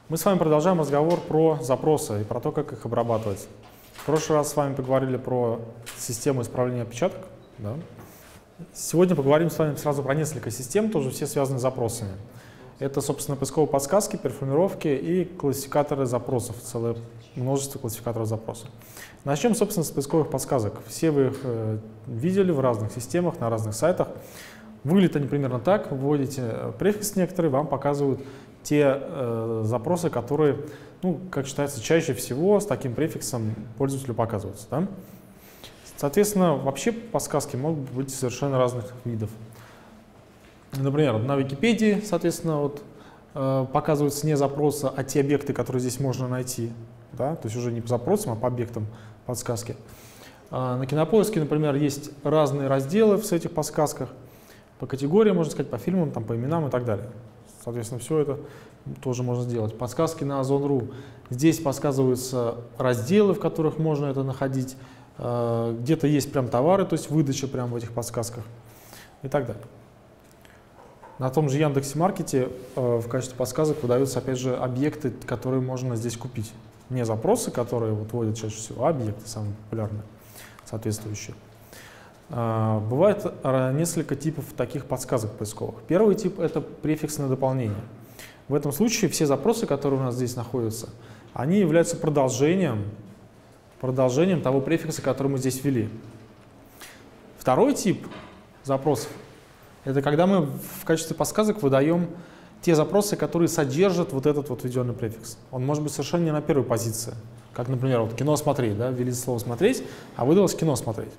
Мы с вами продолжаем разговор про запросы и про то, как их обрабатывать. В прошлый раз с вами поговорили про систему исправления опечаток. Да? Сегодня поговорим с вами сразу про несколько систем, тоже все связаны с запросами. Это, собственно, поисковые подсказки, перформировки и классификаторы запросов, целое множество классификаторов запросов. Начнем, собственно, с поисковых подсказок. Все вы их видели в разных системах, на разных сайтах. Выглядят они примерно так. Вы вводите префикс некоторый, вам показывают те запросы, которые, как считается, чаще всего с таким префиксом пользователю показываются. Да? Соответственно, вообще подсказки могут быть совершенно разных видов. Например, на Википедии, соответственно, показываются не запросы, а те объекты, которые здесь можно найти. Да? То есть уже не по запросам, а по объектам подсказки. На Кинопоиске, например, есть разные разделы в этих подсказках. По категориям, можно сказать, по фильмам, по именам и так далее. Соответственно, все это тоже можно сделать. Подсказки на Озон.ру. Здесь подсказываются разделы, в которых можно это находить. Где-то есть прям товары, то есть выдача прямо в этих подсказках и так далее. На том же Яндекс.Маркете в качестве подсказок выдаются, опять же, объекты, которые можно здесь купить. Не запросы, которые вводят чаще всего, а объекты самые популярные, соответствующие. Бывает несколько типов таких подсказок поисковых. Первый тип — это префиксное дополнение. В этом случае все запросы, которые у нас здесь находятся, они являются продолжением того префикса, который мы здесь ввели. Второй тип запросов — это когда мы в качестве подсказок выдаем те запросы, которые содержат вот этот введенный префикс. Он может быть совершенно не на первой позиции. Как, например, кино смотреть, да? Ввели слово смотреть, а выдалось кино смотреть.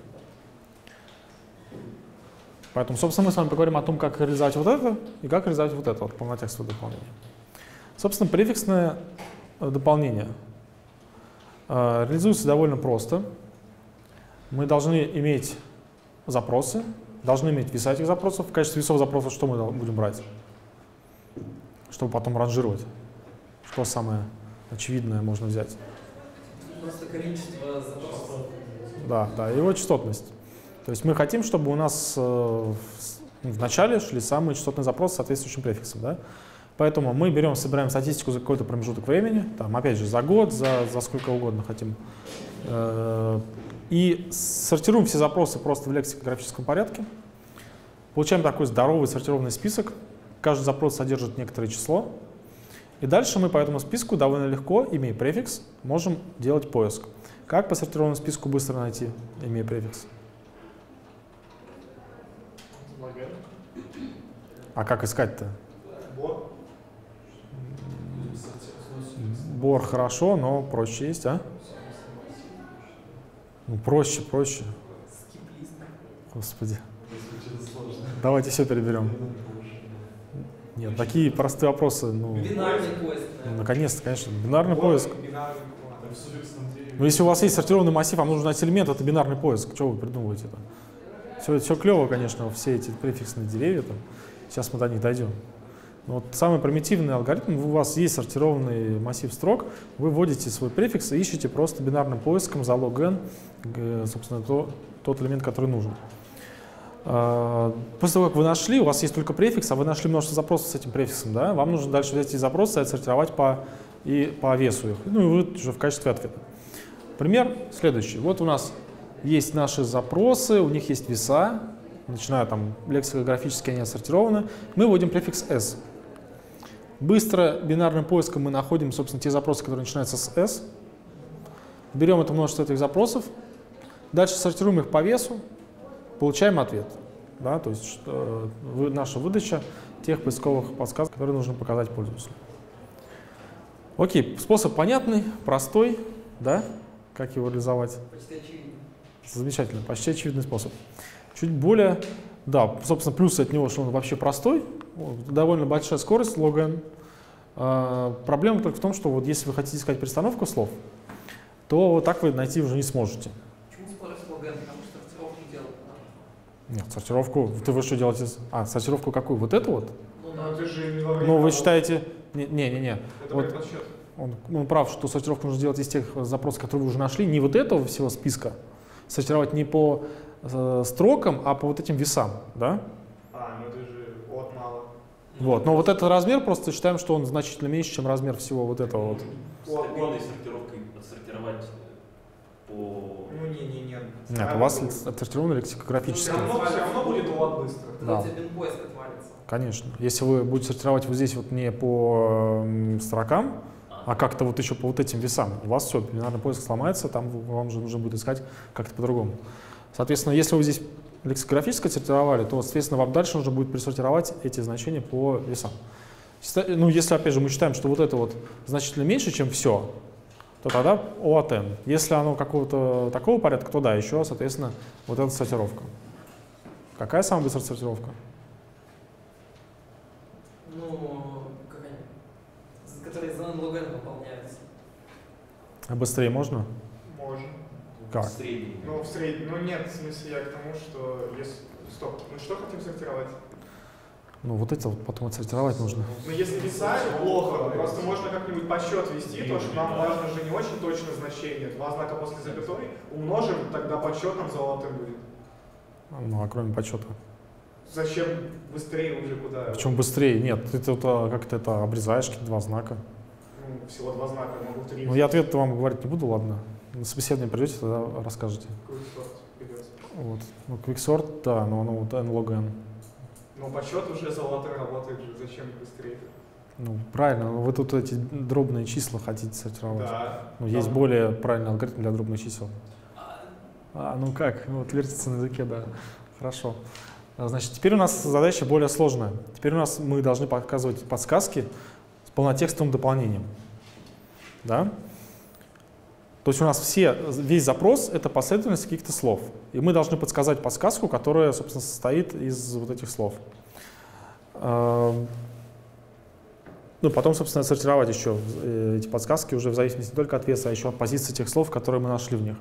Поэтому, собственно, мы с вами поговорим о том, как реализовать вот это и как реализовать вот это полнотекстовое дополнение. Собственно, префиксное дополнение реализуется довольно просто. Мы должны иметь запросы, должны иметь веса этих запросов. В качестве весов запросов что мы будем брать? Чтобы потом ранжировать. Что самое очевидное можно взять? Просто количество запросов. Да, его частотность. То есть мы хотим, чтобы у нас в начале шли самые частотные запросы с соответствующим префиксом. Да? Поэтому мы собираем статистику за какой-то промежуток времени, опять же, за год, за сколько угодно хотим. И сортируем все запросы просто в лексикографическом порядке. Получаем такой здоровый сортированный список. Каждый запрос содержит некоторое число. И дальше мы по этому списку довольно легко, имея префикс, можем делать поиск. Как по сортированному списку быстро найти, имея префикс? А как искать-то? Бор хорошо, но проще есть, а? Проще. Господи. Давайте все переберем. Нет, такие простые вопросы. Бинарный поиск. Наконец-то, конечно. Бинарный поиск. Если у вас есть сортированный массив, вам нужно найти элемент, это бинарный поиск. Что вы придумываете-то? Все клево, конечно, все эти префиксные деревья. Сейчас мы до них дойдем. Но самый примитивный алгоритм, у вас есть сортированный массив строк, вы вводите свой префикс и ищете просто бинарным поиском за log n, собственно, тот элемент, который нужен. После того, как вы нашли, у вас есть только префикс, а вы нашли множество запросов с этим префиксом, да? Вам нужно дальше взять эти запросы и отсортировать по весу их, и вы уже в качестве ответа. Пример следующий. Вот у нас есть наши запросы, у них есть веса, начиная лексикографически они отсортированы. Мы вводим префикс s. Быстро бинарным поиском мы находим, собственно, те запросы, которые начинаются с s. Берем это множество этих запросов, дальше сортируем их по весу, получаем ответ. Да? То есть наша выдача тех поисковых подсказок, которые нужно показать пользователю. Окей, способ понятный, простой, да? Как его реализовать? Почти очевидно. Замечательно, почти очевидный способ. Чуть более, да, собственно, плюс от него, что он вообще простой, довольно большая скорость, log n. Проблема только в том, что если вы хотите искать перестановку слов, то так вы найти уже не сможете. Почему скорость log n? Потому что сортировку не делать надо. Нет, сортировку, вы что делаете? Сортировку какую? Вот эту вот? Ты же вы считаете... Не. Это подсчет. Он прав, что сортировку нужно делать из тех запросов, которые вы уже нашли, не вот этого всего списка, сортировать не по строкам, а по вот этим весам, да? Ну это же от мало. Вот. Но вот этот размер просто считаем, что он значительно меньше, чем размер всего вот этого вот. Стабильной сортировкой отсортировать по... Ну, не. Нет, у вас отсортировано лексикографически. Все равно будет лад быстро. Да. У тебя бинпоиск отвалится. Конечно. Если вы будете сортировать вот здесь вот не по строкам, а как-то вот еще по вот этим весам, у вас все, бинарный поиск сломается, там вам же нужно будет искать как-то по-другому. Соответственно, если вы здесь лексикографически сортировали, то, соответственно, вам дальше нужно будет присортировать эти значения по весам. Ну, если, опять же, мы считаем, что вот это вот значительно меньше, чем все, то тогда O от N. Если оно какого-то такого порядка, то да, еще, соответственно, вот эта сортировка. Какая самая быстрая сортировка? Ну, которые за log n выполняются. А быстрее можно? Можно. Как? Средний. Ну, в среднем. Ну, нет, в смысле, я к тому, что если... Стоп, мы что хотим сортировать? Ну, вот это вот потом отсортировать нужно. Ну, если веса, плохо. Просто можно как-нибудь подсчет вести, то что нам важно же не очень точно значение. 2 знака после запятой умножим, тогда подсчет нам золотым будет. Ну, а кроме подсчета? Зачем быстрее уже куда? Причем быстрее? Нет, ты тут как-то это обрезаешь, какие-то 2 знака. Ну, всего 2 знака, могу 3. Ну, я ответ вам говорить не буду, ладно. На собеседование придете, тогда расскажете. Quicksort придется. Вот. Ну, quicksort, да, но оно вот n log n. Ну, подсчет уже золотым работает же, зачем быстрее? Ну, правильно, но вы тут эти дробные числа хотите сортировать. Да. Ну, есть более правильный алгоритм для дробных чисел. Ну как, вот вертится на языке, да. Хорошо. Значит, теперь у нас задача более сложная. Теперь мы должны показывать подсказки с полнотекстовым дополнением. Да? То есть у нас весь запрос — это последовательность каких-то слов. И мы должны подсказать подсказку, которая, собственно, состоит из вот этих слов. Ну, потом, собственно, сортировать еще эти подсказки уже в зависимости не только от веса, а еще от позиции тех слов, которые мы нашли в них.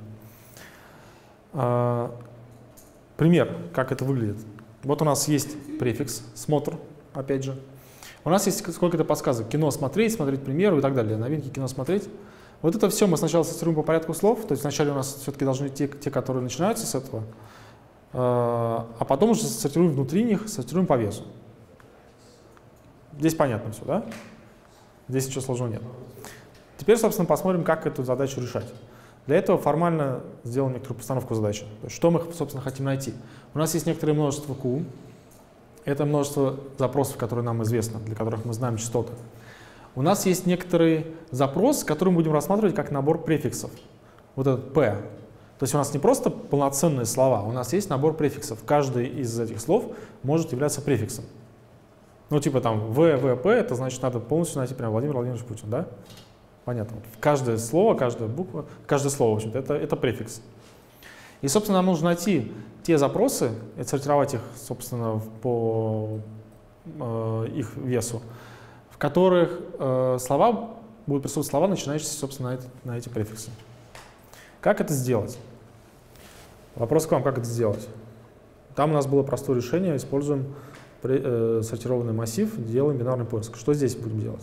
Пример, как это выглядит. Вот у нас есть префикс «смотр», опять же. У нас есть сколько-то подсказок. Кино смотреть, смотреть премьеру и так далее. Новинки кино смотреть. Вот это все мы сначала сортируем по порядку слов. То есть вначале у нас все-таки должны идти те, которые начинаются с этого. А потом уже сортируем внутри них, сортируем по весу. Здесь понятно все, да? Здесь ничего сложного нет. Теперь, собственно, посмотрим, как эту задачу решать. Для этого формально сделаем некоторую постановку задачи. То есть, что мы, собственно, хотим найти? У нас есть некоторое множество Q. Это множество запросов, которые нам известны, для которых мы знаем частоты. У нас есть некоторый запрос, который мы будем рассматривать как набор префиксов. Вот этот P. То есть у нас не просто полноценные слова, у нас есть набор префиксов. Каждый из этих слов может являться префиксом. Ну, типа там ВВП, это значит, надо полностью найти прям Владимир Владимирович Путин, да? Понятно. Каждое слово, каждая буква, каждое слово, в общем-то, это префикс. И, собственно, нам нужно найти те запросы, и отсортировать их, собственно, по их весу, в которых будут присутствовать слова, начинающиеся, собственно, на эти префиксы. Как это сделать? Вопрос к вам, как это сделать? Там у нас было простое решение, используем сортированный массив, делаем бинарный поиск. Что здесь будем делать?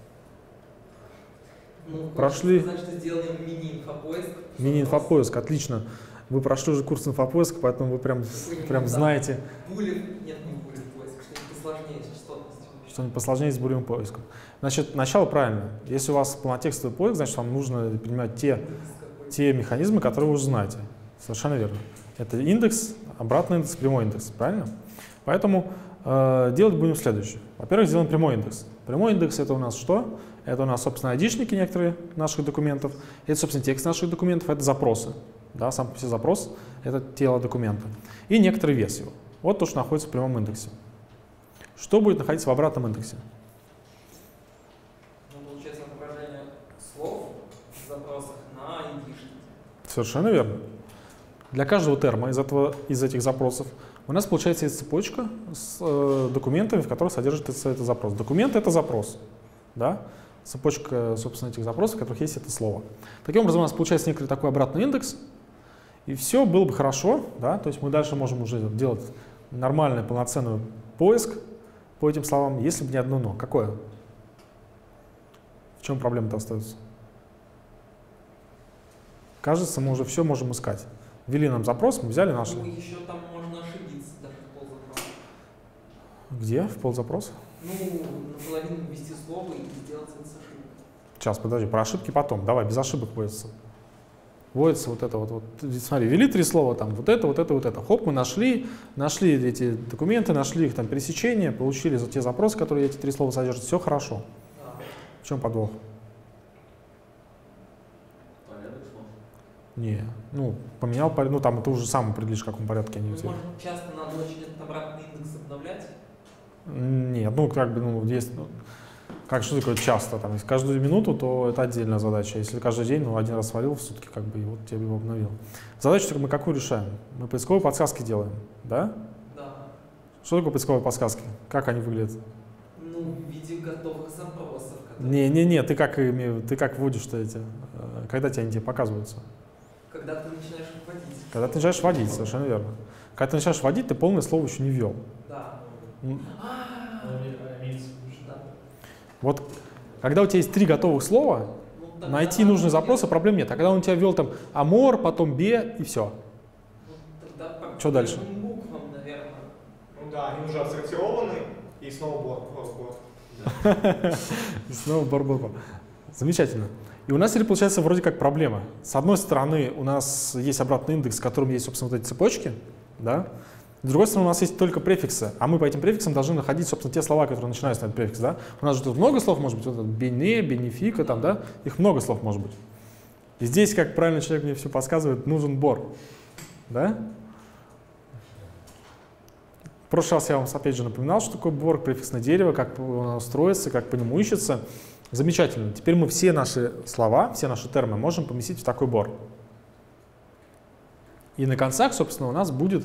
Ну, Прошли. Значит, сделаем мини-инфопоиск. Мини-инфопоиск, отлично. Вы прошли уже курс инфопоиска, поэтому вы прям знаете. Булев, нет, не булев поиск, что-нибудь посложнее с частотностью. Что-нибудь посложнее с булевым поиском. Значит, начало правильно. Если у вас полнотекстовый поиск, значит, вам нужно применять те механизмы, которые вы уже знаете. Совершенно верно. Это индекс, обратный индекс, прямой индекс. Правильно? Поэтому делать будем следующее. Во-первых, сделаем прямой индекс. Прямой индекс — это у нас что? Это у нас, собственно, айдишники некоторые наших документов. Это, собственно, текст наших документов, это запросы. Да, сам по себе запрос — это тело документа. И некоторый вес его. Вот то, что находится в прямом индексе. Что будет находиться в обратном индексе? Ну, получается, отображение слов в запросах на айдишники. Совершенно верно. Для каждого терма из этих запросов у нас получается цепочка с документами, в которых содержится этот запрос. Документ — это запрос. Да? Цепочка, собственно, этих запросов, в которых есть это слово. Таким образом, у нас получается некоторый такой обратный индекс, и все было бы хорошо. Да? То есть мы дальше можем уже делать нормальный, полноценный поиск по этим словам, если бы не одно «но». Какое? В чем проблема-то остается? Кажется, мы уже все можем искать. Ввели нам запрос, мы взяли, нашли. Ну, еще там можно ошибиться, даже в ползапроса. Где? В ползапроса? Ну, наполовину ввести слово и сделать это с ошибкой. Сейчас, подожди, про ошибки потом. Давай, без ошибок вводится. Вводится вот это вот. Смотри, ввели 3 слова, там, вот это, вот это, вот это. Хоп, мы нашли эти документы, нашли их там пересечения, получили те запросы, которые эти 3 слова содержат. Все хорошо. Да. В чем подвох? Порядок слов. Не, ну, поменял порядок, ну, там ты уже сам определишь, в каком порядке они у Ну, тебя. может, часто надо очень этот обратный индекс обновлять? Нет, ну, как бы, ну, есть, ну, как что такое часто, там, если каждую минуту, то это отдельная задача. Если каждый день, ну, 1 раз свалил в сутки, как бы, и вот тебе его обновил. Задачу мы какую решаем? Мы поисковые подсказки делаем, да? Да. Что такое поисковые подсказки? Как они выглядят? Ну, в виде готовых запросов. Не, ты как вводишь-то эти, когда они тебе показываются? Когда ты начинаешь вводить. Когда ты начинаешь вводить, совершенно верно. Когда ты начинаешь вводить, ты полное слово еще не ввел. Да. Вот, когда у тебя есть 3 готовых слова, Ну, тогда найти нужный запрос, а проблем нет. А когда он у тебя ввел там амор, потом бе и все. Ну, тогда по Что дальше? первым буквам, наверное. Ну да, они уже отсортированы, и снова бор. Снова барбарба. Замечательно. И у нас теперь получается вроде как проблема. С одной стороны, у нас есть обратный индекс, в котором есть, собственно, вот эти цепочки, да? С другой стороны, у нас есть только префиксы, а мы по этим префиксам должны находить, собственно, те слова, которые начинаются на этот префикс, да? У нас же тут много слов может быть, вот это бене, бенефика, там, да? Их много слов может быть. И здесь, как правильно человек мне все подсказывает, нужен бор, да? В прошлый раз я вам опять же напоминал, что такое бор, префиксное дерево, как оно строится, как по нему ищется. Замечательно. Теперь мы все наши слова, все наши термины можем поместить в такой бор. И на концах, собственно, у нас будет,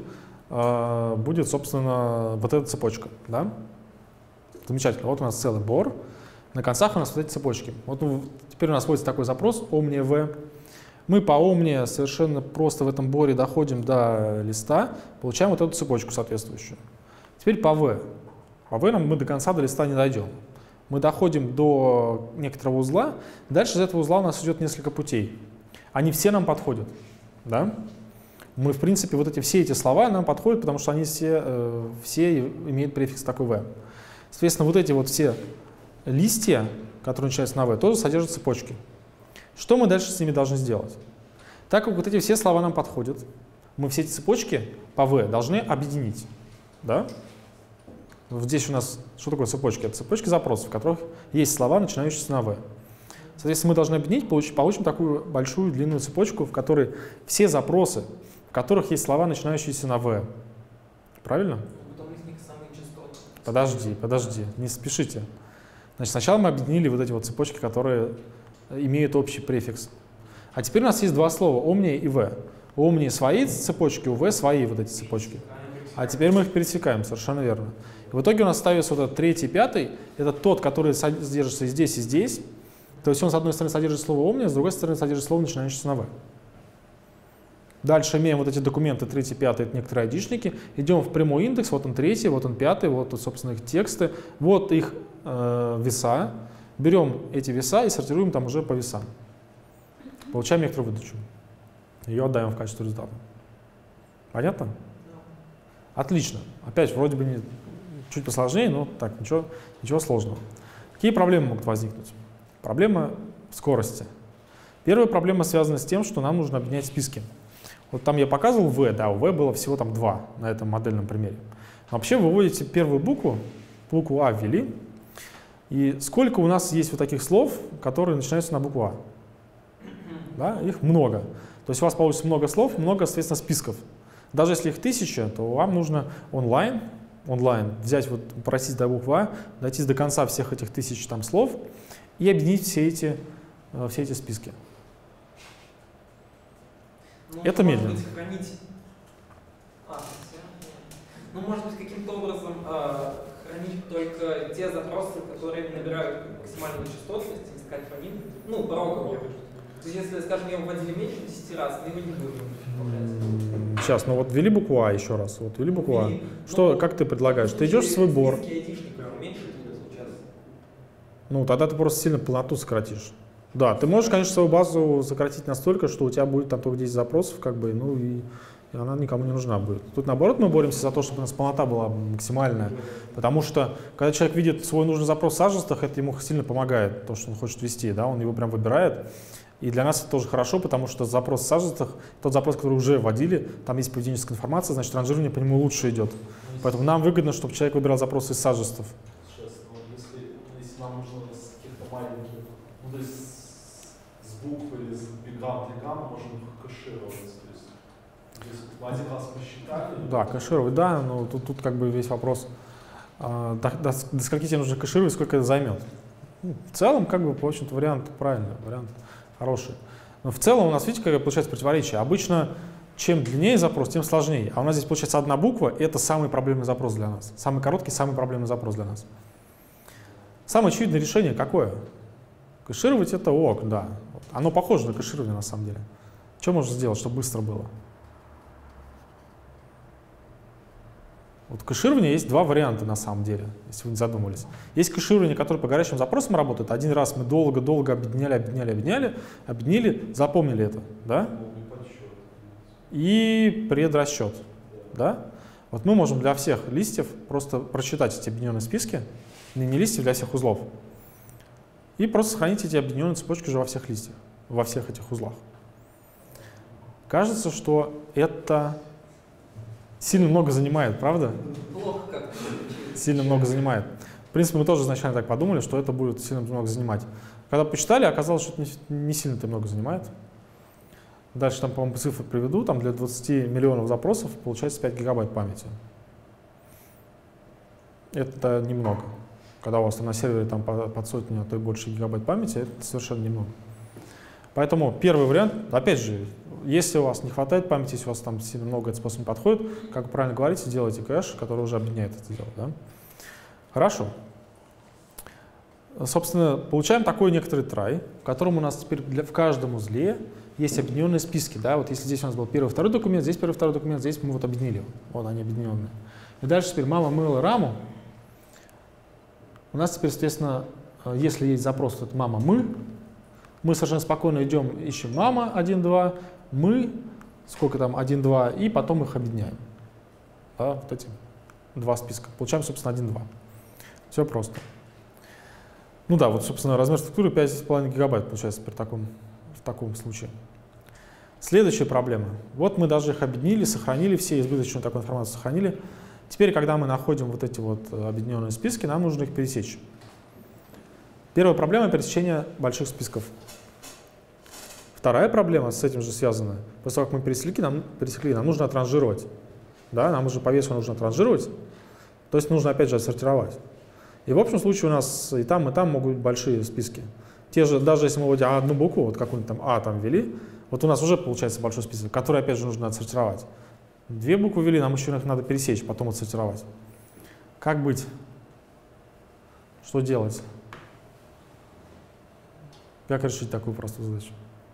собственно, вот эта цепочка. Да? Замечательно. Вот у нас целый бор. На концах у нас вот эти цепочки. Вот теперь у нас вводится такой запрос omnia-v. Мы по omnia совершенно просто в этом боре доходим до листа, получаем вот эту цепочку соответствующую. Теперь по v. По v мы до конца до листа не дойдем. Мы доходим до некоторого узла, дальше из этого узла у нас идет несколько путей. Они все нам подходят. Да? Мы, в принципе, все эти слова нам подходят, потому что они все имеют префикс такой v. Соответственно, вот эти вот все листья, которые начинаются на v, тоже содержат цепочки. Что мы дальше с ними должны сделать? Так как вот эти все слова нам подходят, мы все эти цепочки по v должны объединить. Да? Вот здесь у нас, что такое цепочки? Это цепочки запросов, в которых есть слова, начинающиеся на v. Соответственно, мы должны объединить, получим такую большую длинную цепочку, в которой все запросы, в которых есть слова, начинающиеся на v. Правильно? Потом из них самые частотные. Подожди, не спешите. Значит, сначала мы объединили вот эти вот цепочки, которые имеют общий префикс. А теперь у нас есть 2 слова, omnia и v. У omnia свои цепочки, у v свои вот эти цепочки. А теперь мы их пересекаем, совершенно верно. И в итоге у нас ставится вот этот 3-й, 5-й, это тот, который содержится и здесь, и здесь. То есть он с одной стороны содержит слово omnia, с другой стороны содержит слово, начинающееся на v. Дальше имеем вот эти документы 3-й, 5-й, это некоторые айдишники. Идем в прямой индекс, вот он 3-й, вот он 5-й, вот тут, собственно, их тексты, вот их веса. Берем эти веса и сортируем там уже по весам. Получаем некоторую выдачу. Ее отдаем в качестве результата. Понятно? Отлично. Опять, вроде бы чуть посложнее, но так, ничего сложного. Какие проблемы могут возникнуть? Проблема скорости. Первая проблема связана с тем, что нам нужно объединять списки. Вот там я показывал v, да, у v было всего там 2 на этом модельном примере. Но вообще вы вводите первую букву А ввели, и сколько у нас есть вот таких слов, которые начинаются на букву А? Да, их много. То есть у вас получится много слов, много, соответственно, списков. Даже если их 1000, то вам нужно онлайн взять, вот, просить до буквы А, дойти до конца всех этих 1000 там слов и объединить все эти списки. Ну, Это может медленно. Быть, хранить... Ну, может быть, каким-то образом хранить только те запросы, которые набирают максимальную частотность, искать по ним, ну, порогово. То есть, если, скажем, его вводили меньше 10 раз, мы его не будем. Сейчас, ну вот ввели букву А еще раз. Вот ввели букву А. Что, как ты предлагаешь? Ты идешь в свой бор. Ну, тогда ты просто сильно полноту сократишь. Да, ты можешь, конечно, свою базу сократить настолько, что у тебя будет там только 10 запросов, как бы, ну и и она никому не нужна будет. Тут наоборот мы боремся за то, чтобы у нас полнота была максимальная, потому что когда человек видит свой нужный запрос в саженствах, это ему сильно помогает, то, что он хочет ввести, да, он его прям выбирает. И для нас это тоже хорошо, потому что запрос в саженствах, тот запрос, который уже вводили, там есть поведенческая информация, значит ранжирование по нему лучше идет. Поэтому нам выгодно, чтобы человек выбирал запросы из саженств. Сейчас, если нам нужно с каких-то маленьких, ну то есть с букв или с бигам, мы можем их кэшировать. То есть один раз посчитали. Да, кэшировать, да, но тут как бы весь вопрос, до скольки тебе нужно кэшировать, сколько это займет. Ну, в целом, как бы, в общем-то, вариант правильный, вариант хороший. Но в целом у нас, видите, какое получается противоречие. Обычно, чем длиннее запрос, тем сложнее. А у нас здесь получается одна буква, и это самый проблемный запрос для нас. Самый короткий, самый проблемный запрос для нас. Самое очевидное решение какое? Кэшировать это ок, да. Оно похоже на кэширование на самом деле. Что можно сделать, чтобы быстро было? Вот кэширование есть два варианта на самом деле, если вы не задумывались. Есть кэширование, которое по горячим запросам работает. Один раз мы долго-долго объединили, запомнили это, да? И предрасчет, да? Вот мы можем для всех листьев просто прочитать эти объединенные списки, не листьев, для всех узлов, и просто сохранить эти объединенные цепочки уже во всех листьях, во всех этих узлах. Кажется, что это сильно много занимает, правда? Плохо как. Сильно много занимает. В принципе, мы тоже изначально так подумали, что это будет сильно много занимать. Когда почитали, оказалось, что это не сильно это много занимает. Дальше там, по-моему, цифры приведу. Там для 20 миллионов запросов получается 5 гигабайт памяти. Это немного. Когда у вас там на сервере там под сотню, а то и больше гигабайт памяти, это совершенно немного. Поэтому первый вариант, опять же, если у вас не хватает памяти, если у вас там сильно много этот способ не подходит, как вы правильно говорите, делайте кэш, который уже объединяет это дело. Да? Хорошо. Собственно, получаем такой некоторый трай, в котором у нас теперь в каждом узле есть объединенные списки. Да? Вот если здесь у нас был первый, второй документ, здесь первый, второй документ, здесь мы вот объединили. Вот они объединенные. И дальше теперь мама мыла раму. У нас теперь, соответственно, если есть запрос, то это мама мы совершенно спокойно идем, ищем мама 1, 2, мы, сколько там, 1, 2, и потом их объединяем. Да, вот эти два списка. Получаем, собственно, 1, 2. Все просто. Ну да, вот, собственно, размер структуры 5,5 гигабайт получается при в таком случае. Следующая проблема. Вот мы даже их объединили, сохранили все, избыточную такую информацию сохранили. Теперь, когда мы находим вот эти вот объединенные списки, нам нужно их пересечь. Первая проблема — пересечение больших списков. Вторая проблема с этим же связана. После того, как мы пересекли, нам нужно отранжировать. Да, нам уже по весу нужно отранжировать, то есть нужно опять же отсортировать. И в общем случае у нас и там могут быть большие списки. Те же, даже если мы вводим одну букву, вот какую-нибудь там А там ввели, вот у нас уже получается большой список, который опять же нужно отсортировать. Две буквы ввели, нам еще их надо пересечь, потом отсортировать. Как быть? Что делать? Как решить такую простую задачу?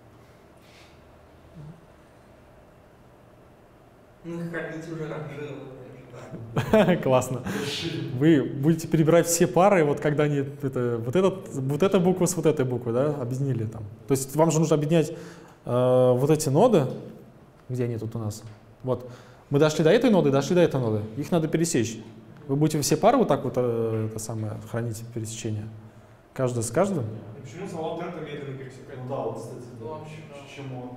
Ну, храните уже ранжирование. Классно. Вы будете перебирать все пары, вот когда они вот эта буква с вот этой буквой, да, объединили там. То есть вам же нужно объединять вот эти ноды, где они тут у нас. Вот. Мы дошли до этой ноды, дошли до этой ноды. Их надо пересечь. Вы будете все пары вот так вот хранить пересечение? Каждый с каждым? Почему за латента медленно пересекать? Ну да, вот, кстати, да. Почему?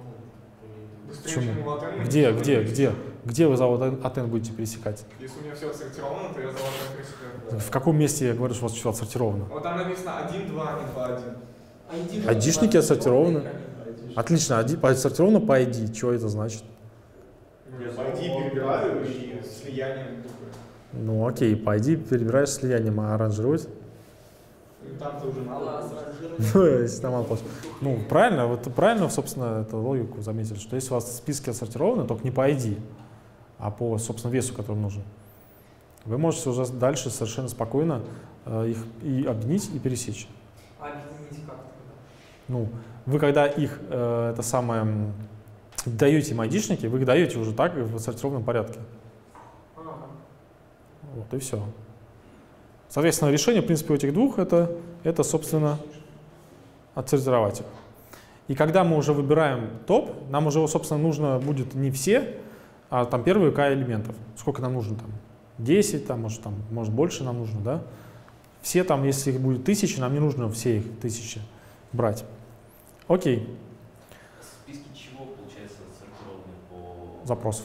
Быстрее, Где вы за атен будете пересекать? Если у меня все отсортировано, то я за латент пересекаю. В каком месте я говорю, что у вас все отсортировано? Вот там написано 1, 2, а не 2, 1. Айдишники отсортированы. Отлично, отсортировано по ID. Что это значит? По ID перебираю и слиянием буквы. Ну окей, по ID перебираешь слиянием, а аранжировать? Там-то уже надо. Ну, если там мало получится. Ну, правильно, вот правильно, собственно, эту логику заметили, что если у вас списки отсортированы, только не по ID, а по, собственно, весу, который нужен, вы можете уже дальше совершенно спокойно их и объединить, и пересечь. А объединить как-то? Ну, вы когда их, даете им айдишники, вы их даете уже так в отсортированном порядке. Вот и все. Соответственно, решение, в принципе, у этих двух это собственно, отсортировать их. И когда мы уже выбираем топ, нам уже, собственно, нужно будет не все а там первые k элементов. Сколько нам нужно там? 10, там, может больше нам нужно, да? Все там, если их будет 1000, нам не нужно все их 1000 брать. Окей. Списки чего, получается, отсортированы по... Запросов.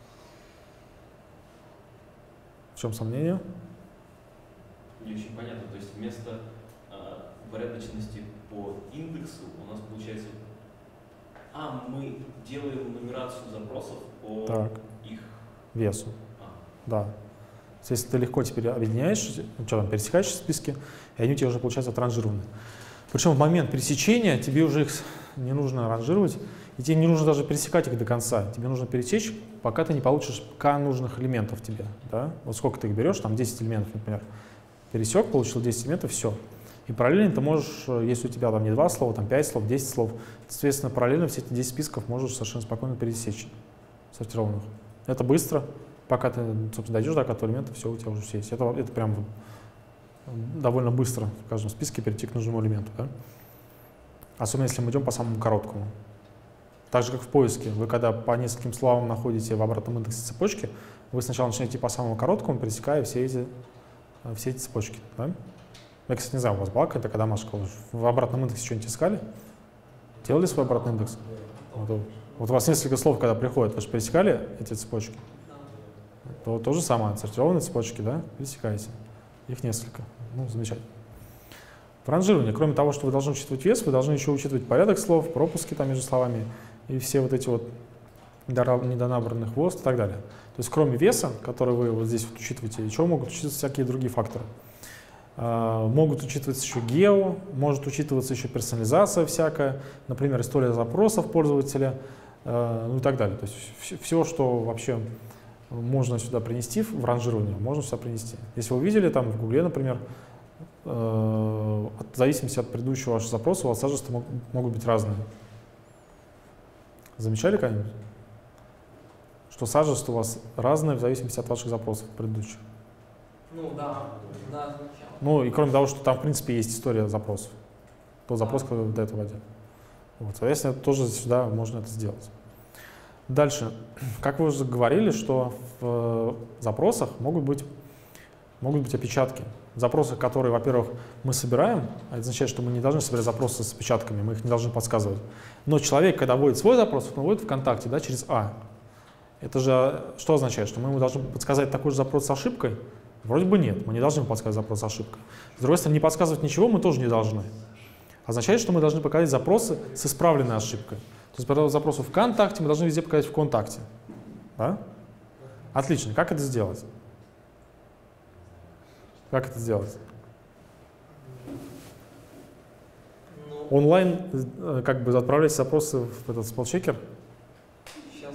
В чем сомнение? Не очень понятно. То есть вместо порядочности по индексу у нас получается... мы делаем нумерацию запросов по Так. их... Весу. Да. Если ты легко теперь объединяешь, пересекаешь списки, и они у тебя уже получаются отранжированы. Причем в момент пересечения тебе уже их не нужно ранжировать, и тебе не нужно даже пересекать их до конца. Тебе нужно пересечь, пока ты не получишь k нужных элементов тебе. Да? Вот сколько ты их берешь, там 10 элементов, например. Пересек, получил 10 элементов, все. И параллельно ты можешь, если у тебя там не 2 слова, там 5 слов, 10 слов, соответственно, параллельно все эти 10 списков можешь совершенно спокойно пересечь, сортированных. Это быстро. Пока ты, собственно, дойдешь до какого-то элемента, все у тебя уже все есть. Это прям довольно быстро в каждом списке перейти к нужному элементу. Да? Особенно если мы идем по самому короткому. Так же, как в поиске. Вы когда по нескольким словам находите в обратном индексе цепочки, вы сначала начинаете по самому короткому, пересекая все эти цепочки. Да? Я, кстати, не знаю, у вас была какая-то домашка, в обратном индексе что-нибудь искали? Делали свой обратный индекс? Вот у вас несколько слов, когда приходят, вы же пересекали эти цепочки? То же самое, отсортированные цепочки, да, пересекаете. Их несколько. Ну, замечательно. В ранжировании, кроме того, что вы должны учитывать вес, вы должны еще учитывать порядок слов, пропуски там между словами и все вот эти вот недонабранный хвост и так далее. То есть кроме веса, который вы вот здесь вот учитываете, еще могут учитываться всякие другие факторы. Могут учитываться еще гео, может учитываться еще персонализация всякая, например, история запросов пользователя, ну и так далее. То есть все, что вообще можно сюда принести в ранжирование, можно сюда принести. Если вы увидели там в Гугле, например, в зависимости от предыдущего вашего запроса, у вас сажества могут быть разные. Замечали когда-нибудь? Что сажества у вас разные в зависимости от ваших запросов предыдущих? Ну да, замечал. Ну и кроме того, что там в принципе есть история запросов. Тот запрос, который вы до этого вводили. Вот, соответственно, тоже сюда можно это сделать. Дальше, как вы уже говорили, что в запросах могут быть опечатки. Запросы, которые, во-первых, мы собираем, а это означает, что мы не должны собирать запросы с опечатками, мы их не должны подсказывать. Но человек, когда вводит свой запрос, он вводит ВКонтакте, да, через А. Это же что означает? Что мы ему должны подсказать такой же запрос с ошибкой? Вроде бы нет, мы не должны подсказать запрос с ошибкой. С другой стороны, не подсказывать ничего мы тоже не должны. Означает, что мы должны показать запросы с исправленной ошибкой. То есть по запросу ВКонтакте мы должны везде показать ВКонтакте. Да? Отлично. Как это сделать? Как это сделать? Онлайн как бы отправлять запросы в этот спелчекер? Сейчас.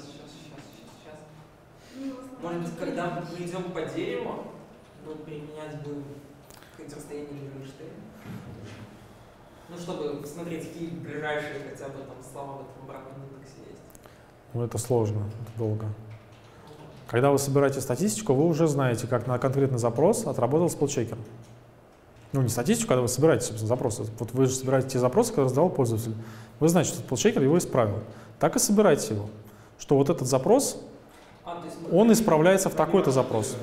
Может быть, когда мы идем по дереву, применять будем какое-то расстояние Левенштейна? Ну, чтобы посмотреть, какие ближайшие хотя бы там слова в этом обратном индексе есть. Ну, это сложно, это долго. Когда вы собираете статистику, вы уже знаете, как на конкретный запрос отработал спелчекер. Ну, не статистику, когда вы собираете, собственно, запросы. Вот вы же собираете те запросы, которые задавал пользователь. Вы знаете, что спелчекер его исправил. Так и собирайте его. Что вот этот запрос, он исправляется в такой-то запрос.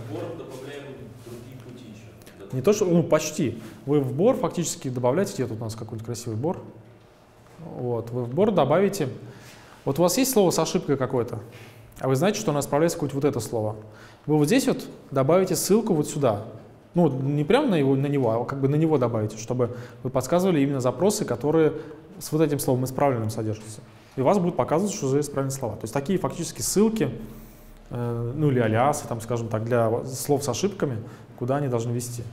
Не то, что, ну, почти. Вы в бор фактически добавляете, где тут у нас какой-нибудь красивый бор. Вот, вы в бор добавите, вот у вас есть слово с ошибкой какое-то, а вы знаете, что оно исправляется какое-то вот это слово. Вы вот здесь вот добавите ссылку вот сюда. Ну, не прямо на него, а как бы на него добавите, чтобы вы подсказывали именно запросы, которые с вот этим словом исправленным содержатся. И у вас будет показывать, что уже исправлены слова. То есть такие фактически ссылки, ну или алиасы, там, скажем так, для слов с ошибками, куда они должны вести.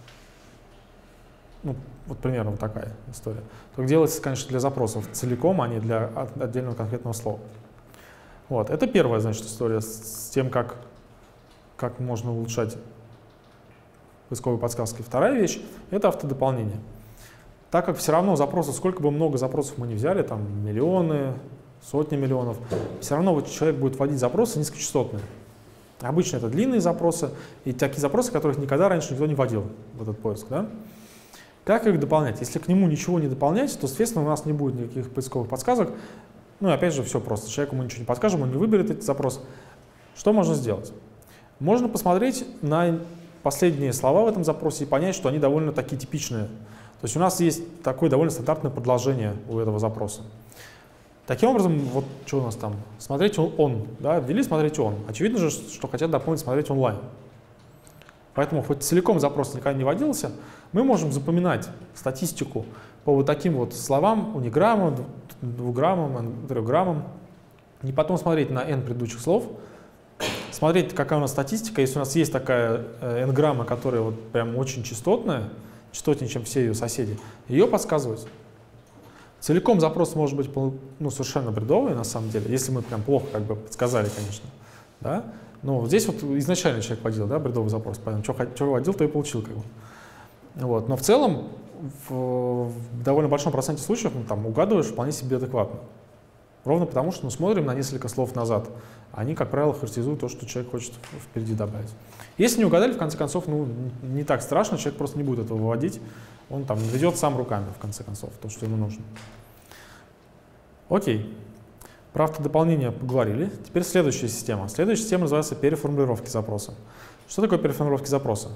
Ну, вот примерно вот такая история. Только делается, конечно, для запросов целиком, а не для отдельного конкретного слова. Вот. Это первая, значит, история с тем, как можно улучшать поисковые подсказки. Вторая вещь — это автодополнение. Так как все равно запросы, сколько бы много запросов мы не взяли, там миллионы, сотни миллионов, все равно вот человек будет вводить запросы низкочастотные. Обычно это длинные запросы и такие запросы, которых никогда раньше никто не вводил в этот поиск. Да? Как их дополнять? Если к нему ничего не дополнять, то, соответственно, у нас не будет никаких поисковых подсказок. Ну и опять же, все просто. Человеку мы ничего не подскажем, он не выберет этот запрос. Что можно сделать? Можно посмотреть на последние слова в этом запросе и понять, что они довольно такие типичные. То есть у нас есть такое довольно стандартное продолжение у этого запроса. Таким образом, вот что у нас там, смотреть он, да, ввели смотреть он. Очевидно же, что хотят дополнить смотреть онлайн. Поэтому хоть целиком запрос никогда не вводился, мы можем запоминать статистику по вот таким вот словам, униграммам, двуграммам, трехграммам, и потом смотреть на n предыдущих слов, смотреть, какая у нас статистика. Если у нас есть такая n-грамма, которая вот прям очень частотная, частотнее, чем все ее соседи, ее подсказывать. Целиком запрос может быть совершенно бредовый, на самом деле, если мы прям плохо как бы подсказали, конечно. Да? Но здесь вот изначально человек вводил, да, бредовый запрос, поэтому что вводил, то и получил. Как бы. Вот. Но в целом в довольно большом проценте случаев там, угадываешь вполне себе адекватно. Ровно потому, что мы смотрим на несколько слов назад. Они, как правило, характеризуют то, что человек хочет впереди добавить. Если не угадали, в конце концов, не так страшно, человек просто не будет этого выводить. Он там ведет сам руками, в конце концов, то, что ему нужно. Окей. Про автодополнение поговорили. Теперь следующая система. Следующая система называется переформулировки запроса. Что такое переформулировки запроса?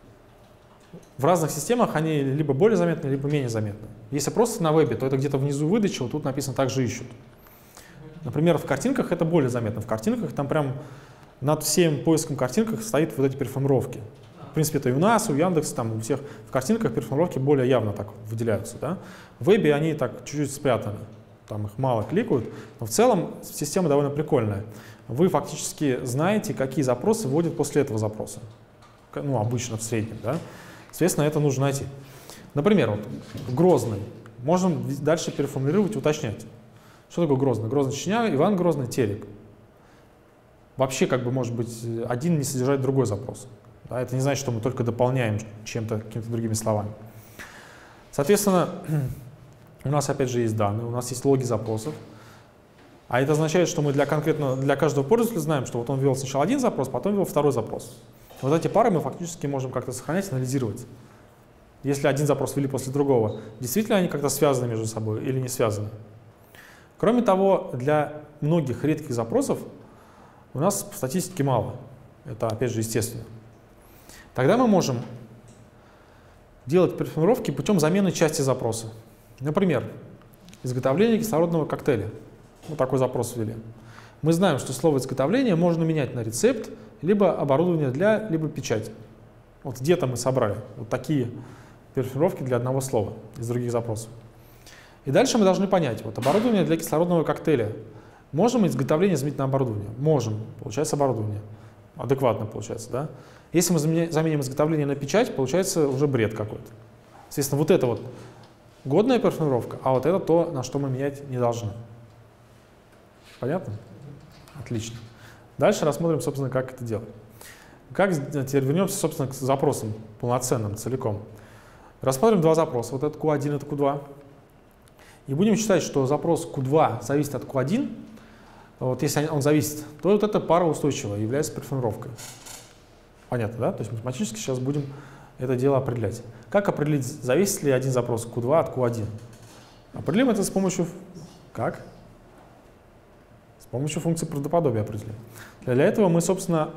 В разных системах они либо более заметны, либо менее заметны. Если просто на вебе, то это где-то внизу выдачи, вот тут написано «также ищут». Например, в картинках это более заметно. В картинках там прям над всем поиском картинок стоит вот эти переформулировки. В принципе, это и у нас, и у Яндекса, там, у всех в картинках переформулировки более явно так выделяются. Да? В вебе они так чуть-чуть спрятаны. Там их мало кликают, но в целом система довольно прикольная. Вы фактически знаете, какие запросы вводят после этого запроса. Ну, обычно в среднем, да. Соответственно, это нужно найти. Например, вот Грозный. Можем дальше переформулировать, уточнять. Что такое Грозный? Грозный Чечня, Иван Грозный, Терек. Вообще, как бы, может быть, один не содержать другой запрос. Да? Это не значит, что мы только дополняем чем-то, какими-то другими словами. Соответственно, у нас опять же есть данные, у нас есть логи запросов. А это означает, что мы для каждого пользователя знаем, что вот он ввел сначала один запрос, потом ввел второй запрос. Вот эти пары мы фактически можем как-то сохранять, анализировать. Если один запрос ввели после другого, действительно они как-то связаны между собой или не связаны. Кроме того, для многих редких запросов у нас статистики мало. Это опять же естественно. Тогда мы можем делать переформулировки путем замены части запроса. Например, изготовление кислородного коктейля. Вот такой запрос ввели. Мы знаем, что слово изготовление можно менять на рецепт, либо оборудование для, либо печать. Вот где-то мы собрали вот такие переформулировки для одного слова из других запросов. И дальше мы должны понять, вот оборудование для кислородного коктейля. Можем изготовление заменить на оборудование? Можем. Получается оборудование. Адекватно получается, да? Если мы заменим изготовление на печать, получается уже бред какой-то. Соответственно, вот это вот годная переформулировка, а вот это то, на что мы менять не должны. Понятно? Отлично. Дальше рассмотрим, собственно, как это делать. Теперь вернемся, собственно, к запросам полноценным, целиком. Рассмотрим два запроса. Вот это Q1, это Q2. И будем считать, что запрос Q2 зависит от Q1. Вот если он зависит, то вот эта пара устойчивая является переформулировкой. Понятно, да? То есть математически сейчас будем это дело определять. Как определить, зависит ли один запрос Q2 от Q1? Определим это с помощью... Как? С помощью функции правдоподобия определим. Для этого мы, собственно,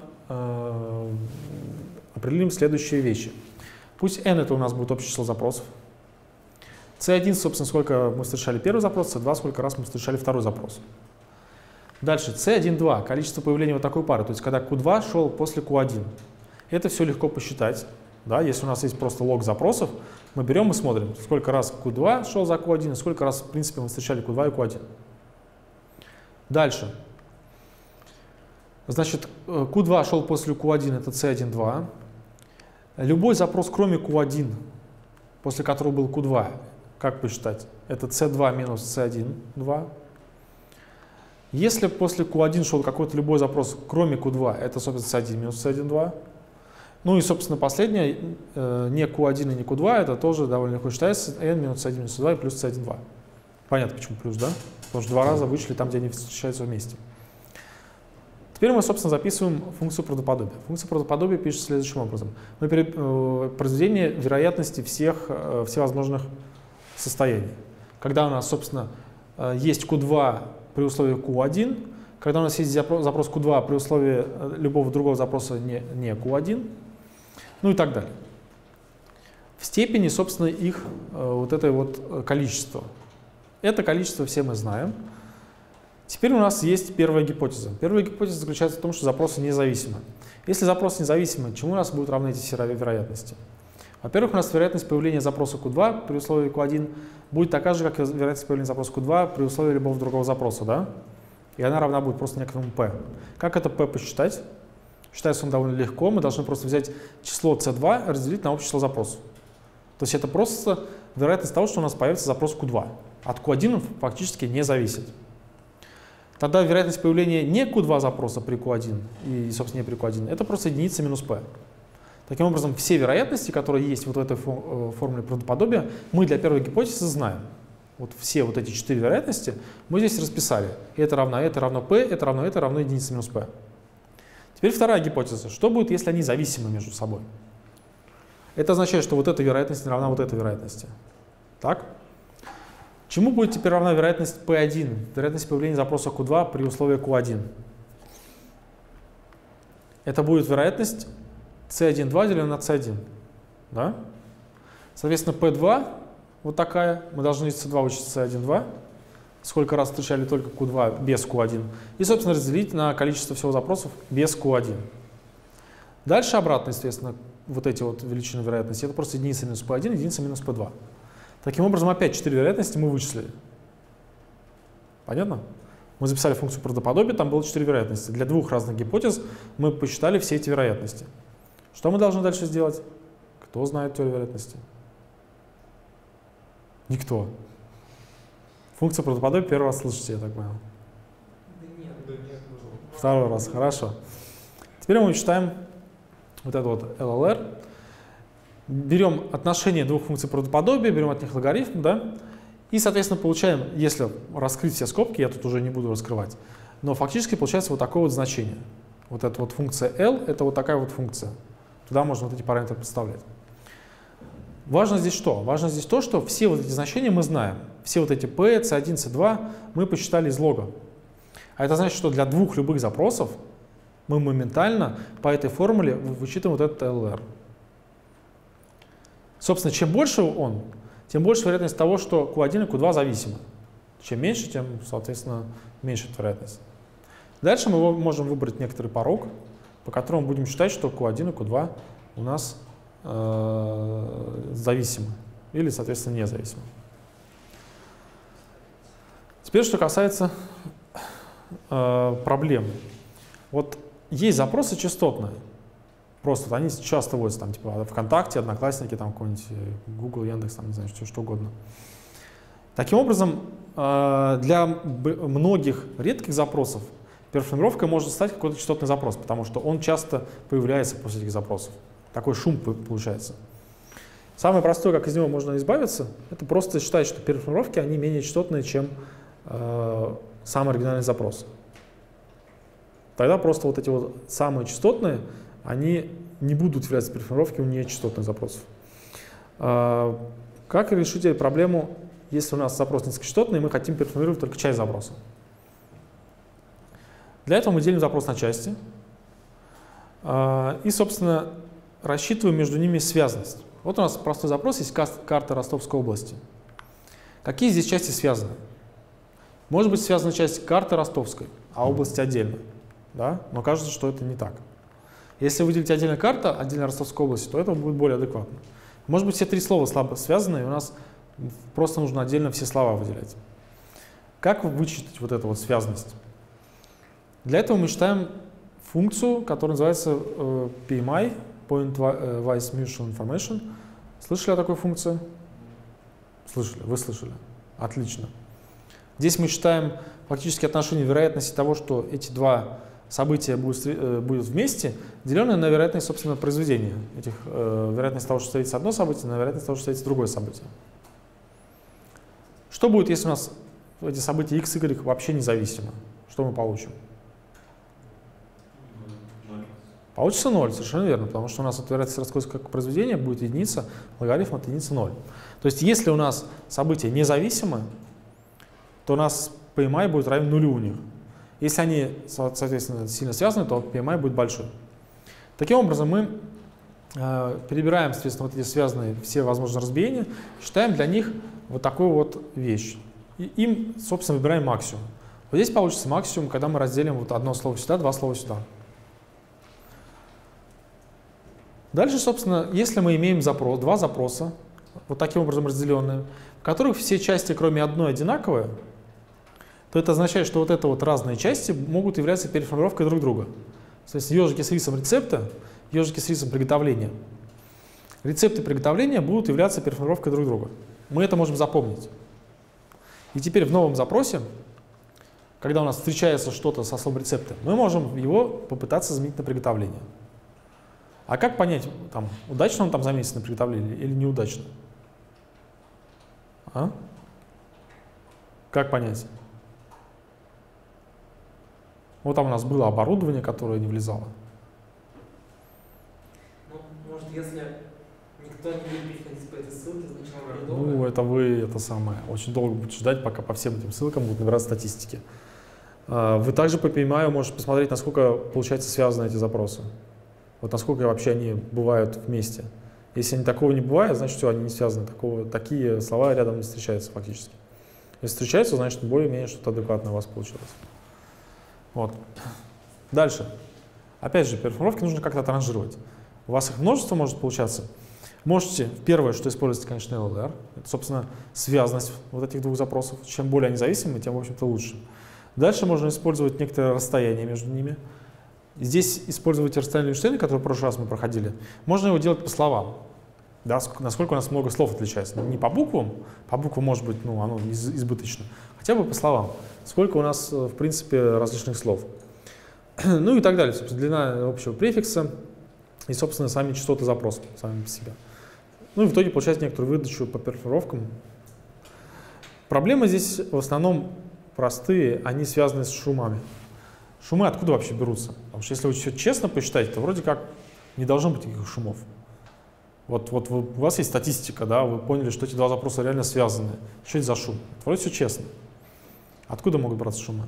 определим следующие вещи. Пусть n это у нас будет общее число запросов. C1, собственно, сколько мы встречали первый запрос, C2, сколько раз мы встречали второй запрос. Дальше, C1, 2, количество появления вот такой пары, то есть когда Q2 шел после Q1. Это все легко посчитать. Да? Если у нас есть просто лог запросов, мы берем и смотрим, сколько раз Q2 шел за Q1, и сколько раз, в принципе, мы встречали Q2 и Q1. Дальше. Значит, Q2 шел после Q1, это C1, 2. Любой запрос, кроме Q1, после которого был Q2, как посчитать? Это C2 минус C1, 2. Если после Q1 шел какой-то любой запрос, кроме Q2, это, собственно, C1 минус C1, 2. Ну и, собственно, последнее, не Q1 и не Q2, это тоже довольно легко считается, n минус C1 минус C2 и плюс C1, 2. Понятно, почему плюс, да? Потому что два раза вышли там, где они встречаются вместе. Теперь мы, собственно, записываем функцию правдоподобия. Функция правдоподобия пишется следующим образом. Мы произведение вероятности всех всевозможных состояний. Когда у нас, собственно, есть Q2 при условии Q1, когда у нас есть запрос Q2 при условии любого другого запроса не Q1, ну и так далее. В степени, собственно, их вот это вот количество. Это количество все мы знаем. Теперь у нас есть первая гипотеза. Первая гипотеза заключается в том, что запросы независимы. Если запросы независимы, чему у нас будут равны эти все вероятности? Во-первых, у нас вероятность появления запроса Q2 при условии Q1 будет такая же, как и вероятность появления запроса Q2 при условии любого другого запроса, да? И она равна будет просто некоторому p. Как это p посчитать? Считается он довольно легко. Мы должны просто взять число c2 и разделить на общее число запросов. То есть это просто вероятность того, что у нас появится запрос Q2. От Q1 он фактически не зависит. Тогда вероятность появления не Q2 запроса при Q1 и, собственно, не при Q1, это просто единица минус p. Таким образом, все вероятности, которые есть вот в этой формуле правдоподобия, мы для первой гипотезы знаем. Вот все вот эти 4 вероятности мы здесь расписали. Это равно p, это равно единице минус p. Теперь вторая гипотеза. Что будет, если они зависимы между собой? Это означает, что вот эта вероятность не равна вот этой вероятности. Так? Чему будет теперь равна вероятность P1, вероятность появления запроса Q2 при условии Q1? Это будет вероятность C1,2 деленное на C1. Да? Соответственно, P2 вот такая. Мы должны из C2 вычесть C1,2. Сколько раз встречали только Q2 без Q1. И, собственно, разделить на количество всего запросов без Q1. Дальше обратно, естественно, вот эти вот величины вероятности. Это просто единица минус P1, единица минус P2. Таким образом, опять 4 вероятности мы вычислили. Понятно? Мы записали функцию правдоподобия, там было 4 вероятности. Для двух разных гипотез мы посчитали все эти вероятности. Что мы должны дальше сделать? Кто знает теорию вероятности? Никто. Функция правдоподобия первый раз слышите, я так понял. Да нет. Второй раз, хорошо. Теперь мы считаем вот это вот LLR. Берем отношение двух функций правдоподобия, берем от них логарифм, да, и, соответственно, получаем, если раскрыть все скобки, я тут уже не буду раскрывать, но фактически получается вот такое вот значение. Вот эта вот функция L, это вот такая вот функция. Туда можно вот эти параметры подставлять. Важно здесь что? Важно здесь то, что все вот эти значения мы знаем. Все вот эти P, C1, C2 мы посчитали из лога. А это значит, что для двух любых запросов мы моментально по этой формуле вычитываем вот этот LR. Собственно, чем больше он, тем больше вероятность того, что Q1 и Q2 зависимы. Чем меньше, тем, соответственно, меньше эта вероятность. Дальше мы можем выбрать некоторый порог, по которому будем считать, что Q1 и Q2 у нас зависимы или, соответственно, независимы. Теперь, что касается проблем. Вот есть запросы частотные. Просто вот они часто вводятся, там, типа ВКонтакте, Одноклассники, там, какой-нибудь Google, Яндекс, там, не знаю, что угодно. Таким образом, для многих редких запросов перформировкой может стать какой-то частотный запрос, потому что он часто появляется после этих запросов. Такой шум получается. Самое простое, как из него можно избавиться, это просто считать, что перформировки, они менее частотные, чем сам оригинальный запрос. Тогда просто вот эти вот самые частотные, они не будут являться перформировкой у нечастотных запросов. Как решить эту проблему, если у нас запрос низкочастотный, и мы хотим перформировать только часть запроса? Для этого мы делим запрос на части и, собственно, рассчитываем между ними связанность. Вот у нас простой запрос, есть карта Ростовской области. Какие здесь части связаны? Может быть связана часть карты Ростовской, а области отдельно. Да? Но кажется, что это не так. Если выделить отдельно карта, отдельно Ростовской области, то это будет более адекватно. Может быть, все три слова слабо связаны, и у нас просто нужно отдельно все слова выделять. Как вычислить вот эту вот связанность? Для этого мы считаем функцию, которая называется PMI, Point Wise Mutual Information. Слышали о такой функции? Слышали, вы слышали. Отлично. Здесь мы считаем фактически отношение вероятности того, что эти два события будут вместе, деленное на вероятность, собственно, произведения. Вероятность того, что встретится одно событие, на вероятность того, что встретится другое событие. Что будет, если у нас эти события x, y вообще независимы? Что мы получим? Получится 0, совершенно верно, потому что у нас от вероятности раскройства как произведения будет единица, логарифм от единицы 0. То есть если у нас события независимы, то у нас PMI будет равен нулю у них. Если они, соответственно, сильно связаны, то PMI будет большой. Таким образом, мы перебираем, соответственно, вот эти связанные все возможные разбиения, считаем для них вот такую вот вещь. И им, собственно, выбираем максимум. Вот здесь получится максимум, когда мы разделим вот одно слово сюда, два слова сюда. Дальше, собственно, если мы имеем два запроса, вот таким образом разделенные, в которых все части, кроме одной, одинаковые, то это означает, что вот это вот разные части могут являться переформулировкой друг друга. То есть ежики с рисом рецепта, ежики с рисом приготовления. Рецепты приготовления будут являться переформулировкой друг друга. Мы это можем запомнить. И теперь в новом запросе, когда у нас встречается что-то со словом рецепта, мы можем его попытаться заменить на приготовление. А как понять, там, удачно он там заменится на приготовление или неудачно? А? Как понять? Вот там у нас было оборудование, которое не влезало. Ну, может, если никто не будет переходить по этой ссылке, значит, она бредовая. Ну, это вы, это самое, очень долго будете ждать, пока по всем этим ссылкам будут набираться статистики. Вы также по PMI можете посмотреть, насколько, получается, связаны эти запросы. Вот насколько вообще они бывают вместе. Если они такого не бывает, значит, все, они не связаны. Такие слова рядом не встречаются фактически. Если встречаются, значит, более-менее что-то адекватное у вас получилось. Вот. Дальше. Опять же, переформулировки нужно как-то отранжировать. У вас их множество может получаться. Можете, первое, что используете, конечно, LLR. Это, собственно, связность вот этих двух запросов. Чем более они зависимы, тем, в общем-то, лучше. Дальше можно использовать некоторое расстояние между ними. Здесь использовать расстояние Эйнштейна, которое в прошлый раз мы проходили. Можно его делать по словам. Да, насколько у нас много слов отличается. Не по буквам может быть, ну, оно избыточно. Хотя бы по словам. Сколько у нас, в принципе, различных слов. Ну и так далее. Собственно, длина общего префикса и, собственно, сами частоты запроса сами по себе. Ну и в итоге получать некоторую выдачу по переформулировкам. Проблемы здесь в основном простые, они связаны с шумами. Шумы откуда вообще берутся? Потому что если вы все честно посчитаете, то вроде как не должно быть никаких шумов. Вот у вас есть статистика, да, вы поняли, что эти два запроса реально связаны. Что это за шум? Вроде все честно. Откуда могут браться шумы?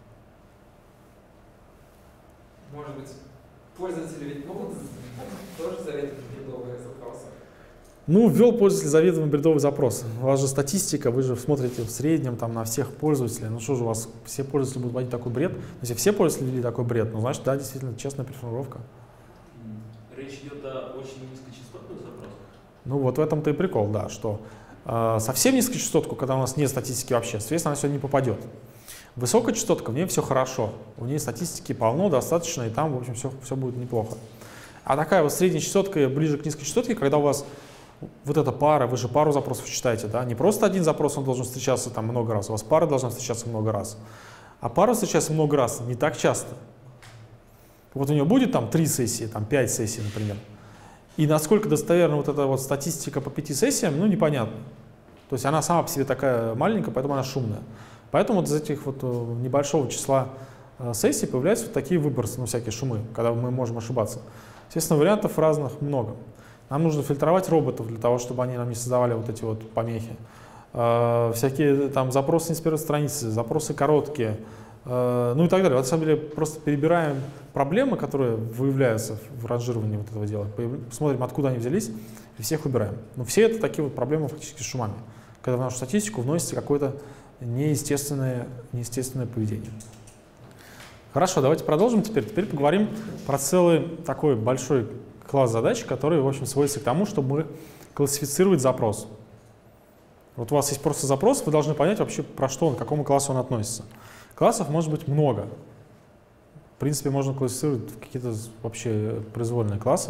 Может быть, пользователи ведь могут тоже заветить бредовые запросы? Ну, ввел пользователь заведомо бредовый запрос. У вас же статистика, вы же смотрите в среднем там, на всех пользователей. Ну что же у вас, все пользователи будут вводить такой бред? Если все пользователи ввели такой бред, ну значит, да, действительно, честная переформулировка. Речь идет о очень низкочастотных запросах? Ну вот в этом-то и прикол, да, что совсем низкочастотку, когда у нас нет статистики вообще, соответственно, она сюда не попадет. Высокая частотка, в ней все хорошо, у нее статистики полно, достаточно, и там, в общем, все будет неплохо. А такая вот средняя частотка, ближе к низкой частотке, когда у вас вот эта пара, вы же пару запросов считаете, да, не просто один запрос, он должен встречаться там много раз, у вас пара должна встречаться много раз. А пара встречается много раз, не так часто. Вот у нее будет там 3 сессии, там 5 сессий, например. И насколько достоверна вот эта вот статистика по 5 сессиям, ну, непонятно. То есть она сама по себе такая маленькая, поэтому она шумная. Поэтому вот из этих вот небольшого числа сессий появляются вот такие выбросы, ну, всякие шумы, когда мы можем ошибаться. Естественно, вариантов разных много. Нам нужно фильтровать роботов для того, чтобы они нам не создавали вот эти вот помехи. Всякие там запросы не с первой страницы, запросы короткие, ну и так далее. Вот, на самом деле просто перебираем проблемы, которые выявляются в ранжировании вот этого дела, смотрим, откуда они взялись, и всех убираем. Но все это такие вот проблемы фактически с шумами, когда в нашу статистику вносится какое-то неестественное поведение. Хорошо, давайте продолжим теперь. Теперь поговорим про целый такой большой класс задач, который, в общем, сводится к тому, чтобы классифицировать запрос. Вот у вас есть просто запрос, вы должны понять вообще, про что он, к какому классу он относится. Классов может быть много. В принципе, можно классифицировать в какие-то вообще произвольные классы.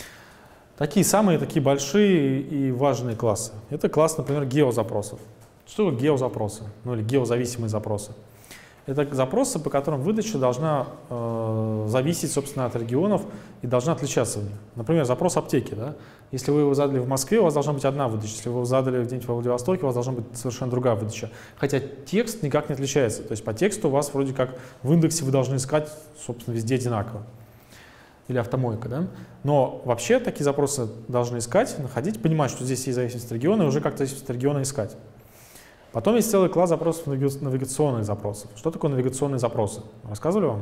Самые такие большие и важные классы. Это класс, например, геозапросов. Что такое геозапросы? Ну или геозависимые запросы. Это запросы, по которым выдача должна зависеть, собственно, от регионов и должна отличаться в них. Например, запрос аптеки. Да? Если вы его задали в Москве, у вас должна быть одна выдача. Если вы его задали где-нибудь во Владивостоке, у вас должна быть совершенно другая выдача. Хотя текст никак не отличается. То есть по тексту у вас вроде как в индексе вы должны искать, собственно, везде одинаково. Или автомойка. Да? Но вообще такие запросы должны искать, находить, понимать, что здесь есть зависимость от региона, и уже как-то зависимость от региона искать. Потом есть целый класс запросов навигационных запросов. Что такое навигационные запросы? Рассказывали вам?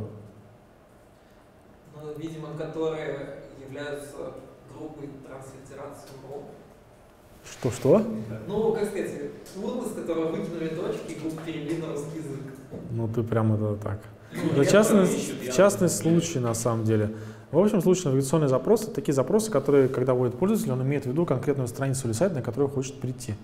Ну, видимо, которые являются группой транслитерации МРО. Что? Ну, как сказать, урл, с которого выкинули точки и группу перевели на русский язык. Ну, ты прям это так. Ну, Это частный случай, на самом деле. В общем случае навигационные запросы — такие запросы, которые, когда вводит пользователь, он имеет в виду конкретную страницу или сайт, на который хочет прийти.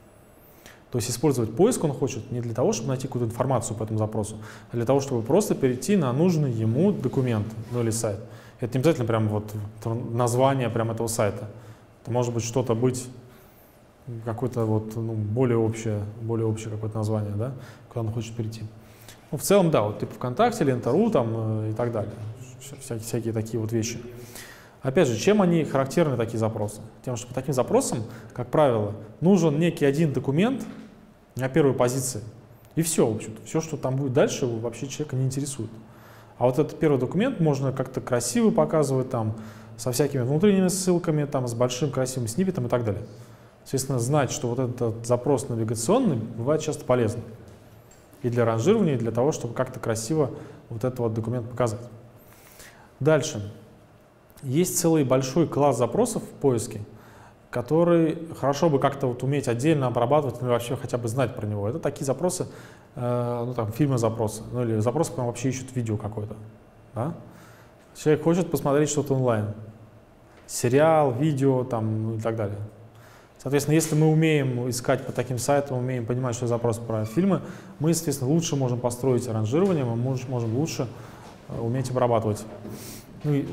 То есть использовать поиск он хочет не для того, чтобы найти какую-то информацию по этому запросу, а для того, чтобы просто перейти на нужный ему документ, ну или сайт. Это не обязательно прям вот название прям этого сайта. Это может быть что-то быть, какое-то вот, ну, более общее какое-то название, да, куда он хочет перейти. Ну, в целом, да, вот типа ВКонтакте, Лента.ру там и так далее. Всякие такие вот вещи. Опять же, чем они характерны, такие запросы? Тем, что по таким запросам, как правило, нужен некий один документ на первой позиции. И все, в общем-то. Все, что там будет дальше, вообще человека не интересует. А вот этот первый документ можно как-то красиво показывать, там, со всякими внутренними ссылками, там, с большим красивым сниппетом и так далее. Соответственно, знать, что вот этот запрос навигационный бывает часто полезно. И для ранжирования, и для того, чтобы как-то красиво вот этот вот документ показать. Дальше. Есть целый большой класс запросов в поиске, который хорошо бы как-то вот уметь отдельно обрабатывать, ну, или вообще хотя бы знать про него. Это такие запросы, ну там, фильмы-запросы, ну или запросы, когда вообще ищут видео какое-то. Да? Человек хочет посмотреть что-то онлайн. Сериал, видео там, ну, и так далее. Соответственно, если мы умеем искать по таким сайтам, умеем понимать, что запрос про фильмы, мы, естественно, лучше можем построить ранжирование, мы можем лучше уметь обрабатывать. Ну, и,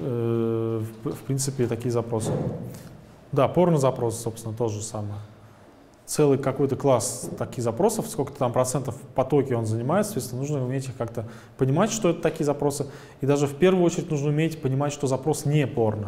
в принципе, такие запросы. Да, порно-запросы, собственно, то же самое. Целый какой-то класс таких запросов, сколько-то там процентов в потоке он занимает, соответственно, нужно уметь их как-то понимать, что это такие запросы. И даже в первую очередь нужно уметь понимать, что запрос не порно.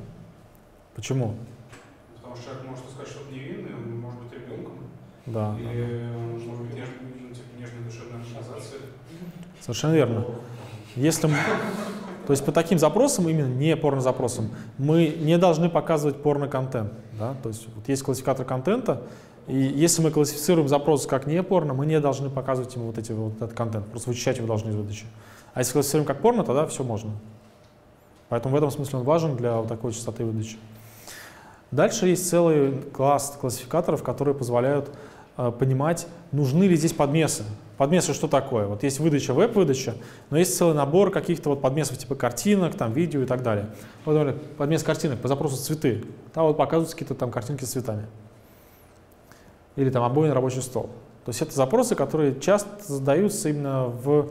Почему? Потому что человек может сказать, что он невинный, он может быть ребенком. Да. Или он может быть нежной душевной организацией. Совершенно верно. Если мы, то есть по таким запросам, именно не порно-запросам, мы не должны показывать порно-контент. Да? То есть вот есть классификатор контента, и если мы классифицируем запрос как не порно, мы не должны показывать ему вот этот контент, просто вычищать его должны из выдачи. А если классифицируем как порно, тогда все можно. Поэтому в этом смысле он важен для вот такой частоты выдачи. Дальше есть целый класс классификаторов, которые позволяют понимать, нужны ли здесь подмесы. Подмесы что такое? Вот есть выдача, веб-выдача, но есть целый набор каких-то вот подмесов типа картинок, там, видео и так далее. Вот, например, подмес картинок по запросу цветы. Там вот показываются какие-то там картинки с цветами. Или там обои на рабочий стол. То есть это запросы, которые часто задаются именно в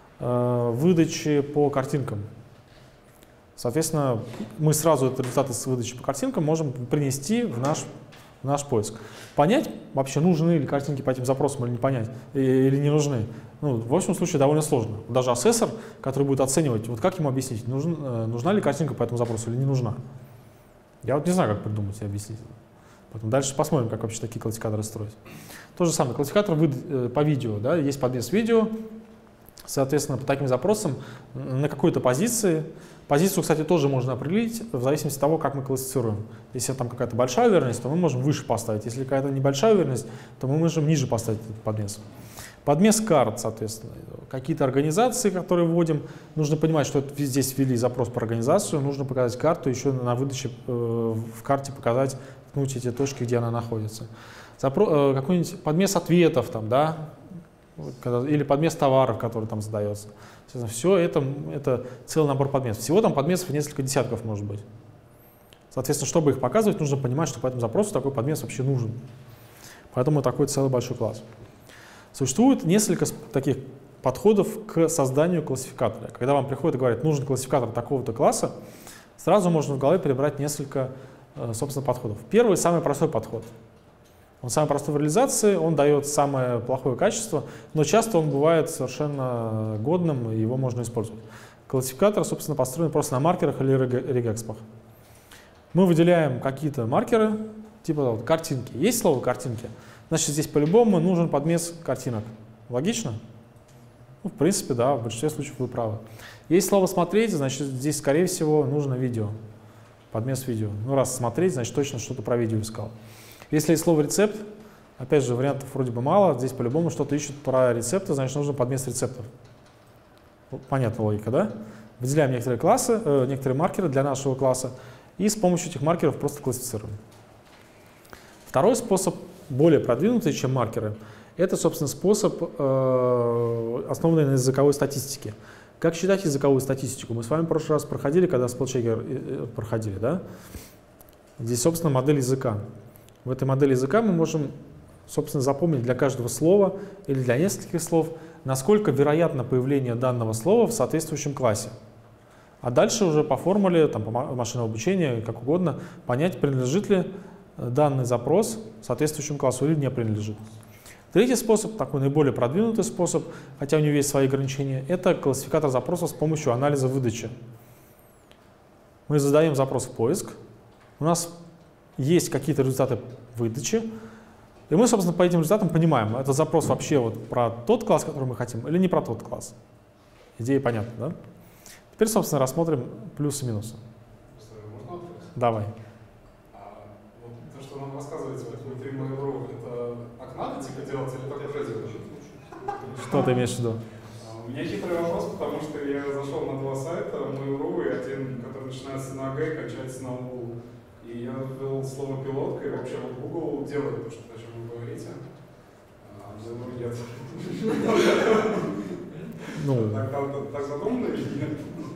выдаче по картинкам. Соответственно, мы сразу этот результат из выдачи по картинкам можем принести в наш поиск. Понять, вообще нужны ли картинки по этим запросам или не понять, или не нужны. Ну, в общем случае довольно сложно. Даже ассессор, который будет оценивать, вот как ему объяснить, нужна ли картинка по этому запросу или не нужна. Я вот не знаю, как придумать и объяснить. Поэтому дальше посмотрим, как вообще такие классификаторы строить. То же самое, классификатор по видео. Да, есть подмес видео, соответственно, по таким запросам на какой-то позиции. Позицию, кстати, тоже можно определить в зависимости от того, как мы классифицируем. Если там какая-то большая уверенность, то мы можем выше поставить. Если какая-то небольшая уверенность, то мы можем ниже поставить этот подмес. Подмес карт, соответственно. Какие-то организации, которые вводим, нужно понимать, что здесь ввели запрос по организацию, нужно показать карту, еще на выдаче в карте показать, ткнуть эти точки, где она находится. Какой-нибудь подмес ответов, там, да? Или подмес товаров, который там задается. Все это целый набор подмесов. Всего там подмесов несколько десятков может быть. Соответственно, чтобы их показывать, нужно понимать, что по этому запросу такой подмес вообще нужен. Поэтому такой целый большой класс. Существует несколько таких подходов к созданию классификатора. Когда вам приходит и говорят, нужен классификатор такого-то класса, сразу можно в голове перебрать несколько, собственно, подходов. Первый, самый простой подход. Он самый простой в реализации, он дает самое плохое качество, но часто он бывает совершенно годным, и его можно использовать. Классификатор, собственно, построен просто на маркерах или регэкспах. Мы выделяем какие-то маркеры, типа вот, картинки. Есть слово «картинки», значит, здесь по-любому нужен подмес картинок. Логично? Ну, в принципе, да, в большинстве случаев вы правы. Есть слово «смотреть», значит, здесь, скорее всего, нужно видео, подмес видео. Ну, раз смотреть, значит, точно что-то про видео искал. Если есть слово «рецепт», Опять же, вариантов вроде бы мало. Здесь по-любому что-то ищут про рецепты, значит, нужно подмест рецептов. Понятная логика, да? Выделяем некоторые классы, некоторые маркеры для нашего класса и с помощью этих маркеров просто классифицируем. Второй способ, более продвинутый, чем маркеры, это, собственно, способ, основанный на языковой статистике. Как считать языковую статистику? Мы с вами в прошлый раз проходили, когда спелчекер проходили, да? Здесь, собственно, модель языка. В этой модели языка мы можем, собственно, запомнить для каждого слова или для нескольких слов, насколько вероятно появление данного слова в соответствующем классе. А дальше уже по формуле, там, по машинному обучению, как угодно, понять, принадлежит ли данный запрос соответствующему классу или не принадлежит. Третий способ, такой наиболее продвинутый способ, хотя у него есть свои ограничения, это классификатор запросов с помощью анализа выдачи. Мы задаем запрос в поиск, у нас есть какие-то результаты выдачи, и мы, собственно, по этим результатам понимаем, это запрос вообще вот про тот класс, который мы хотим, или не про тот класс. Идея понятна, да? Теперь, собственно, рассмотрим плюсы и минусы. Можно? Давай. Вот то, что нам рассказываете в Dmitry Mail.ru, это так надо типа делать или так уже делать? Что ты имеешь в виду? У меня хитрый вопрос, потому что я зашел на два сайта, Mail.ru и один, который начинается на Г и кончается на УЛ. И я ввел слово пилотка, и вообще вот Google делает то, что о чем вы говорите. А Mail.ru нет. Ну, Так задумано или нет?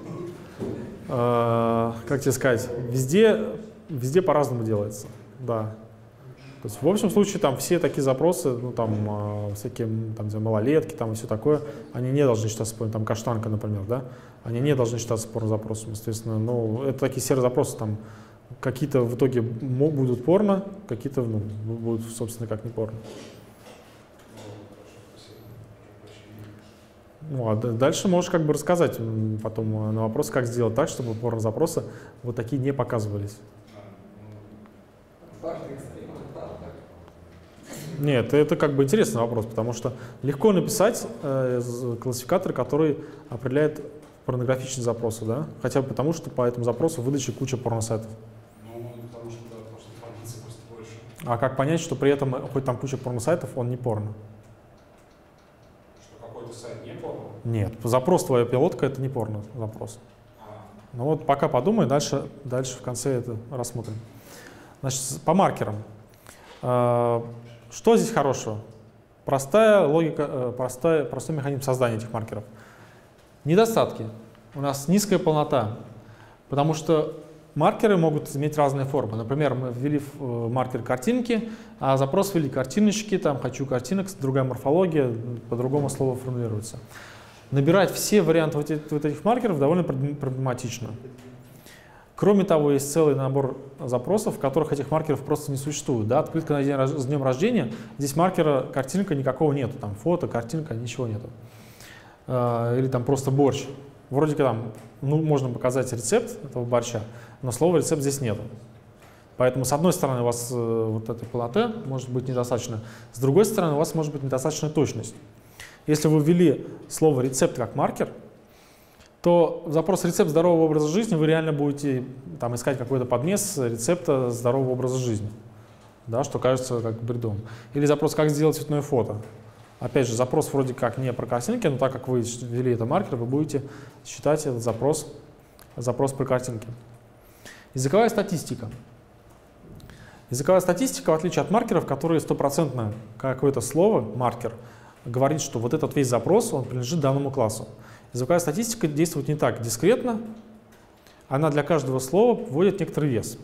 Как тебе сказать, везде по-разному делается, да. То есть в общем случае там все такие запросы, ну там всякие там, малолетки там и все такое, они не должны считаться спорным, там каштанка, например, да, они не должны считаться спорным запросом, естественно. Ну, это такие серые запросы, там какие-то в итоге будут порно, какие-то будут, собственно, как не порно. Ну, а дальше можешь как бы рассказать потом на вопрос, как сделать так, чтобы порно-запросы вот такие не показывались. Нет, это как бы интересный вопрос, потому что легко написать классификатор, который определяет порнографичные запросы, да? Хотя бы потому, что по этому запросу выдачи куча порносайтов. Ну, потому что, да, потому что информации просто больше. А как понять, что при этом, хоть там куча порносайтов, он не порно? Что какой-то сайт не порно? Нет, запрос твоя пилотка — это не порно запрос. Ну вот пока подумай, дальше в конце это рассмотрим. Значит, по маркерам. Что здесь хорошего? Простая логика, простой механизм создания этих маркеров. Недостатки. У нас низкая полнота, потому что маркеры могут иметь разные формы. Например, мы ввели маркер картинки, а запрос ввели картиночки, там хочу картинок, другая морфология, по-другому слово формулируется. Набирать все варианты вот этих маркеров довольно проблематично. Кроме того, есть целый набор запросов, в которых этих маркеров просто не существует. Да? Открытка с днем рождения, здесь маркера картинка никакого нету, там фото, картинка, ничего нету. Или там просто борщ. Вроде как там, ну, можно показать рецепт этого борща, но слова рецепт здесь нету. Поэтому, с одной стороны, у вас вот этой полноты может быть недостаточно, с другой стороны, у вас может быть недостаточная точность. Если вы ввели слово рецепт как маркер, то в запрос рецепт здорового образа жизни вы реально будете там искать какой-то подмес рецепта здорового образа жизни, да, что кажется как бредом. Или запрос «как сделать цветное фото». Опять же, запрос вроде как не про картинки, но так как вы ввели это маркер, вы будете считать этот запрос про картинки. Языковая статистика. Языковая статистика, в отличие от маркеров, которые стопроцентно какое-то слово, маркер, говорит, что вот этот весь запрос, он принадлежит данному классу. Языковая статистика действует не так дискретно, она для каждого слова вводит некоторый вес.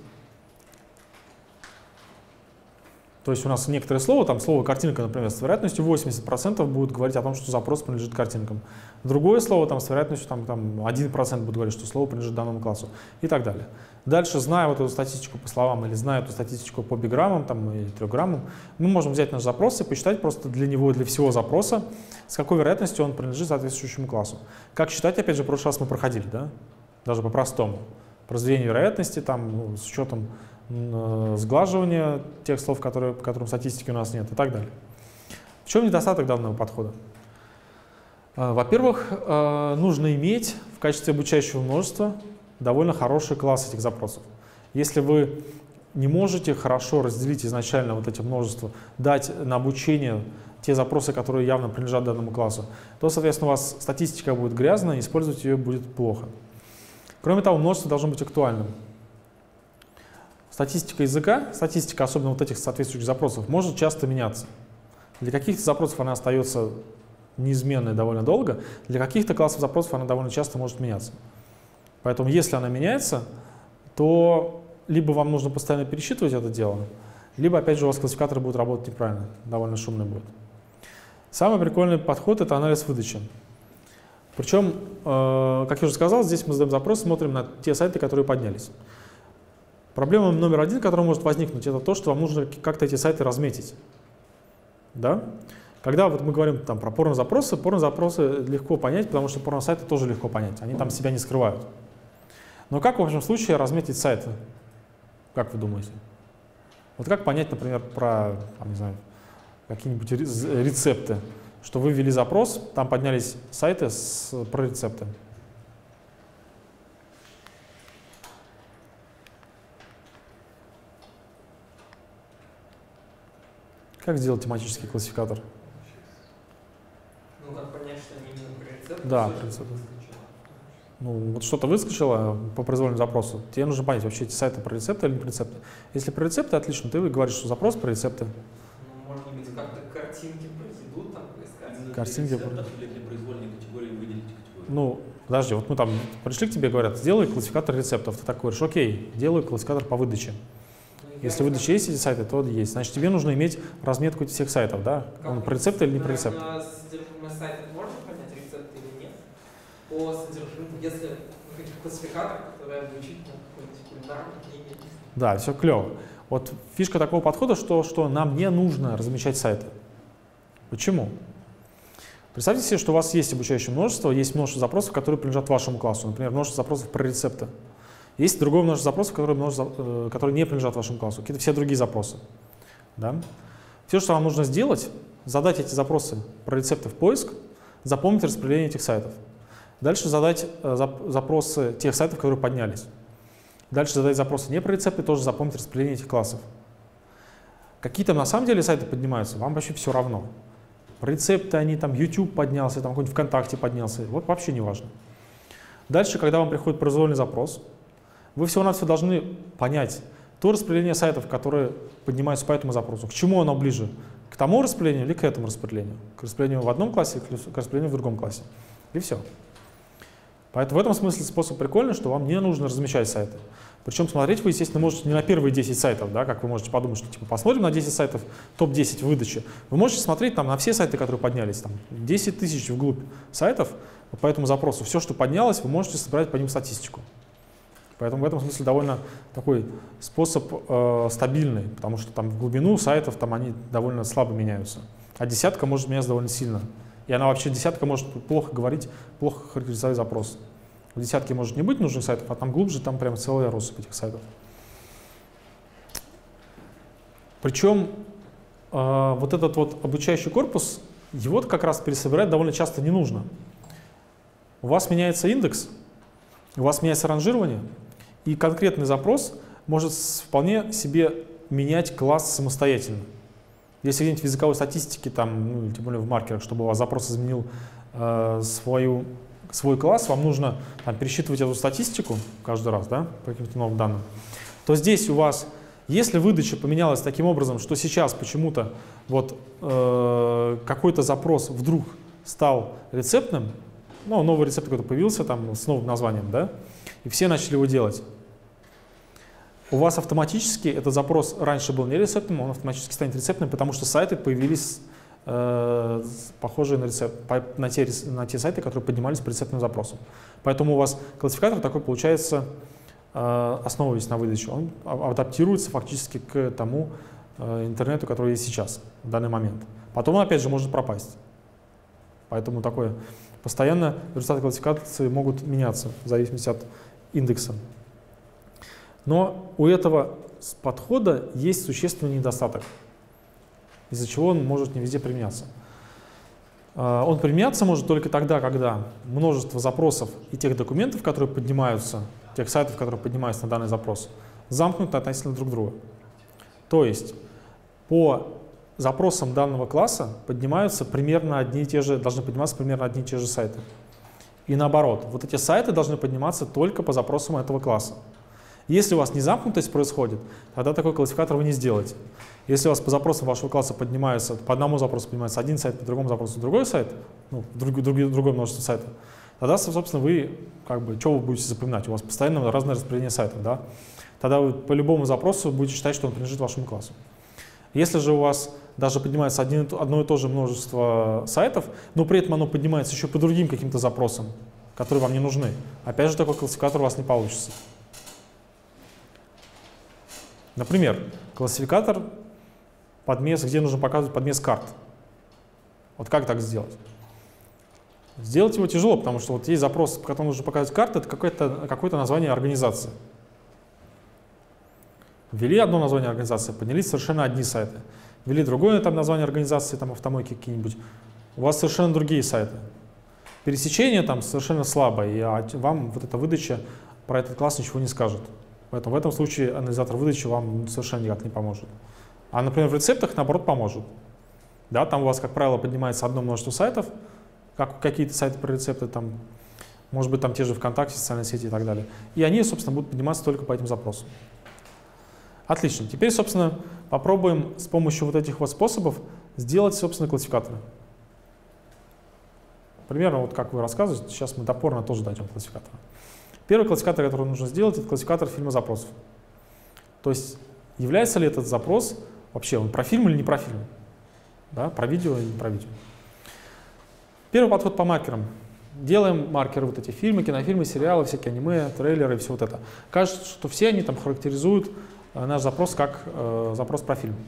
То есть у нас некоторое слово, там слово картинка, например, с вероятностью 80% будет говорить о том, что запрос принадлежит картинкам. Другое слово там, с вероятностью там, 1% будет говорить, что слово принадлежит данному классу и так далее. Дальше, зная вот эту статистику по словам или зная эту статистику по биграммам там, или трехграммам, мы можем взять наш запрос и посчитать просто для него, для всего запроса, с какой вероятностью он принадлежит соответствующему классу. Как считать, опять же, в прошлый раз мы проходили, да? Даже по-простому. Произведение вероятности, там, с учетом сглаживания тех слов, по которым статистики у нас нет и так далее. В чем недостаток данного подхода? Во-первых, нужно иметь в качестве обучающего множества довольно хороший класс этих запросов. Если вы не можете хорошо разделить изначально вот эти множества, дать на обучение те запросы, которые явно принадлежат данному классу, то, соответственно, у вас статистика будет грязная, и использовать ее будет плохо. Кроме того, множество должно быть актуальным. Статистика языка, статистика, особенно вот этих соответствующих запросов, может часто меняться. Для каких-то запросов она остается неизменной довольно долго, для каких-то классов запросов она довольно часто может меняться. Поэтому если она меняется, то либо вам нужно постоянно пересчитывать это дело, либо, опять же, у вас классификаторы будут работать неправильно, довольно шумный будет. Самый прикольный подход — это анализ выдачи. Причем, как я уже сказал, здесь мы задаем запрос, смотрим на те сайты, которые поднялись. Проблема номер один, которая может возникнуть, это то, что вам нужно как-то эти сайты разметить. Да? Когда вот мы говорим там, про порно-запросы легко понять, потому что порно-сайты тоже легко понять, они там себя не скрывают. Но как в общем случае разметить сайты? Как вы думаете? Вот как понять, например, про, не знаю, какие-нибудь рецепты, что вы ввели запрос, там поднялись сайты про рецепты. Как сделать тематический классификатор? Ну, как понять, что они именно про рецепты? Да, про рецепты. Ну, вот что-то выскочило по произвольному запросу, тебе нужно понять, вообще эти сайты про рецепты или не про рецепты. Если про рецепты, отлично, ты говоришь, что запрос про рецепты. Ну, может быть, как-то картинки произведут, там, поискать. Картинки или для произвольной категории выделить категорию? Ну, подожди, вот мы там пришли к тебе, говорят, сделай классификатор рецептов. Ты так говоришь, окей, делаю классификатор по выдаче. Если выдача есть эти сайты, то есть. Значит, тебе нужно иметь разметку всех сайтов, да? Он про рецепты или не про рецепты? Содержимое сайта можно понять, рецепты или нет? По содержимому, если классификатор, который обучить на какой-нибудь кулинарной книге. Да, все клево. Вот фишка такого подхода, что нам не нужно размещать сайты. Почему? Представьте себе, что у вас есть обучающее множество, есть множество запросов, которые принадлежат вашему классу. Например, множество запросов про рецепты. Есть другое множество запросов, которые не принадлежат вашему классу, какие-то все другие запросы. Да? Все, что вам нужно сделать, задать эти запросы про рецепты в поиск, запомнить распределение этих сайтов. Дальше задать запросы тех сайтов, которые поднялись. Дальше задать запросы не про рецепты, тоже запомнить распределение этих классов. Какие-то на самом деле сайты поднимаются, вам вообще все равно. Про рецепты они, там YouTube поднялся, там какой-нибудь ВКонтакте поднялся, вот вообще не важно. Дальше, когда вам приходит произвольный запрос, вы всего-навсего должны понять то распределение сайтов, которые поднимаются по этому запросу. К чему оно ближе? К тому распределению или к этому распределению? К распределению в одном классе или к распределению в другом классе. И все. Поэтому в этом смысле способ прикольный, что вам не нужно размещать сайты. Причем смотреть вы, естественно, можете не на первые 10 сайтов, да, как вы можете подумать, что типа посмотрим на 10 сайтов, топ-10 выдачи. Вы можете смотреть там, на все сайты, которые поднялись, там, 10 тысяч вглубь сайтов по этому запросу. Все, что поднялось, вы можете собрать по ним статистику. Поэтому в этом смысле довольно такой способ стабильный, потому что там в глубину сайтов там они довольно слабо меняются. А десятка может меняться довольно сильно. И она вообще, десятка может плохо говорить, плохо характеризовать запрос. В десятке может не быть нужных сайтов, а там глубже, там прям целая россыпь этих сайтов. Причем вот этот вот обучающий корпус, его как раз пересобирать довольно часто не нужно. У вас меняется индекс, у вас меняется ранжирование, и конкретный запрос может вполне себе менять класс самостоятельно. Если где-нибудь в языковой статистике, там, ну, тем более в маркерах, чтобы у вас запрос изменил свой класс, вам нужно там, пересчитывать эту статистику каждый раз, да, по каким-то новым данным, то здесь у вас, если выдача поменялась таким образом, что сейчас почему-то вот, какой-то запрос вдруг стал рецептным, ну, новый рецепт какой-то появился там, с новым названием, да, и все начали его делать, у вас автоматически этот запрос раньше был не рецептным, он автоматически станет рецептным, потому что сайты появились похожие на те сайты, которые поднимались по рецептным запросам. Поэтому у вас классификатор такой получается, основываясь на выдаче, он адаптируется фактически к тому интернету, который есть сейчас, в данный момент. Потом он опять же может пропасть. Поэтому такое постоянно результаты классификации могут меняться в зависимости от индекса. Но у этого подхода есть существенный недостаток, из-за чего он может не везде применяться. Он применяться может только тогда, когда множество запросов и тех документов, которые поднимаются, тех сайтов, которые поднимаются на данный запрос, замкнуты относительно друг друга. То есть по запросам данного класса поднимаются примерно одни и те же, должны подниматься примерно одни и те же сайты. И наоборот, вот эти сайты должны подниматься только по запросам этого класса. Если у вас не замкнутость происходит, тогда такой классификатор вы не сделаете. Если у вас по запросам вашего класса поднимается, по одному запросу поднимается один сайт, по другому запросу другой сайт, ну, другое множество сайтов, тогда, собственно, вы, как бы, что вы будете запоминать? У вас постоянно разное распределение сайтов, да? Тогда вы по любому запросу будете считать, что он принадлежит вашему классу. Если же у вас даже поднимается одно и то же множество сайтов, но при этом оно поднимается еще по другим каким-то запросам, которые вам не нужны, опять же, такой классификатор у вас не получится. Например, классификатор подмест, где нужно показывать подмест карт. Вот как так сделать? Сделать его тяжело, потому что вот есть запрос, по которому нужно показывать карты, это какое-то название организации. Ввели одно название организации, поднялись совершенно одни сайты. Ввели другое там название организации, там автомойки какие-нибудь, у вас совершенно другие сайты. Пересечение там совершенно слабое, и вам вот эта выдача про этот класс ничего не скажет. Поэтому в этом случае анализатор выдачи вам совершенно никак не поможет. А, например, в рецептах, наоборот, поможет. Да, там у вас, как правило, поднимается одно множество сайтов, как какие-то сайты про рецепты, там, может быть, там те же ВКонтакте, социальные сети и так далее. И они, собственно, будут подниматься только по этим запросам. Отлично. Теперь, собственно, попробуем с помощью вот этих вот способов сделать, собственно, классификаторы. Примерно вот как вы рассказываете, сейчас мы топорно тоже дойдем к классификатору. Первый классификатор, который нужно сделать, это классификатор фильма запросов. То есть является ли этот запрос вообще он про фильм или не про фильм? Да, про видео или не про видео. Первый подход по маркерам. Делаем маркеры, вот эти фильмы, кинофильмы, сериалы, всякие аниме, трейлеры и все вот это. Кажется, что все они там характеризуют наш запрос как запрос про фильм.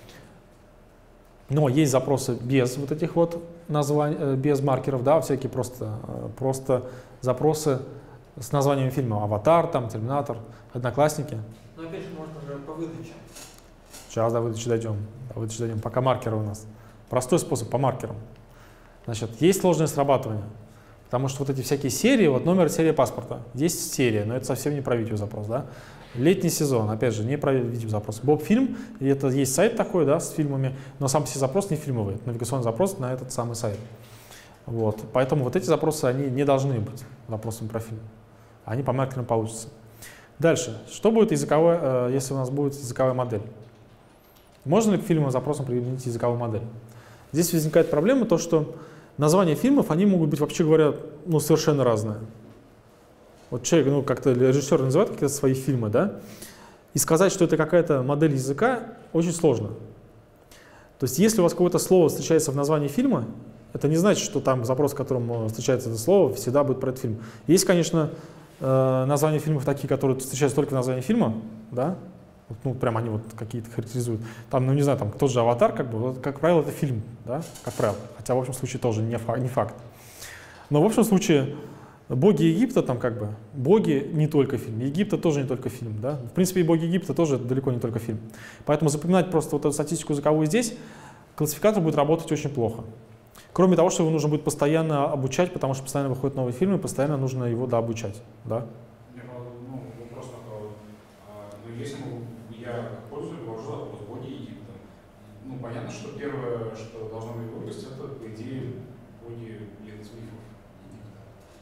Но есть запросы без вот этих вот названий, без маркеров, да, всякие просто запросы с названием фильма. «Аватар», там, «Терминатор», «Одноклассники». Но опять же, можно же по выдаче. Сейчас до выдачи дойдем. Пока маркеры у нас. Простой способ по маркерам. Значит, есть сложное срабатывание. Потому что вот эти всякие серии, вот номер серии паспорта. Есть серия, но это совсем не про видеозапрос, да. Летний сезон, опять же, не про видеозапрос. Боб-фильм, и это есть сайт такой, да, с фильмами, но сам все запрос не фильмовый, это навигационный запрос на этот самый сайт. Вот. Поэтому вот эти запросы, они не должны быть запросами про фильм. Они по маркерам получатся. Дальше. Что будет если у нас будет языковая модель? Можно ли к фильмам запросам применить языковую модель? Здесь возникает проблема, то, что названия фильмов, они могут быть, вообще говоря, ну, совершенно разные. Вот человек, ну, как-то режиссер называет какие-то свои фильмы, да, и сказать, что это какая-то модель языка, очень сложно. То есть, если у вас какое-то слово встречается в названии фильма, это не значит, что там запрос, в котором встречается это слово, всегда будет про этот фильм. Есть, конечно, названия фильмов такие, которые встречаются только в названии фильма, да, ну, прям они вот какие-то характеризуют. Там, ну, не знаю, там тот же «Аватар», как бы, вот, как правило, это фильм, да, как правило. Хотя, в общем случае, тоже не факт. Но, в общем случае, боги Египта, там, как бы, боги не только фильм, Египта тоже не только фильм, да. В принципе, и боги Египта тоже далеко не только фильм. Поэтому запоминать просто вот эту статистику языковую здесь, классификатор будет работать очень плохо. Кроме того, что его нужно будет постоянно обучать, потому что постоянно выходят новые фильмы, постоянно нужно его дообучать, да. Вопрос такой. Ну, если я как пользователь ввожу запрос боги Египта, ну, понятно, что первое, что должно быть вырасти, это, по идее, боги один из мифов Египта.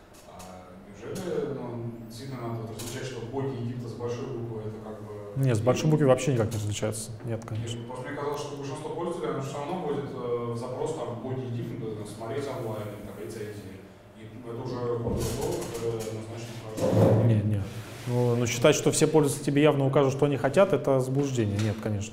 Неужели, ну, действительно надо различать, что боги Египта с большой буквы, это как бы... Нет, с большой буквы вообще никак не различаются. Нет, конечно. Просто мне казалось, что большинство пользователей, оно все равно вводит в запрос там боги Египта, смотреть онлайн, там, рецензии. И это уже слово, которое однозначно хорошо. Нет. Ну, считать, что все пользователи тебе явно укажут, что они хотят, это заблуждение. Нет, конечно.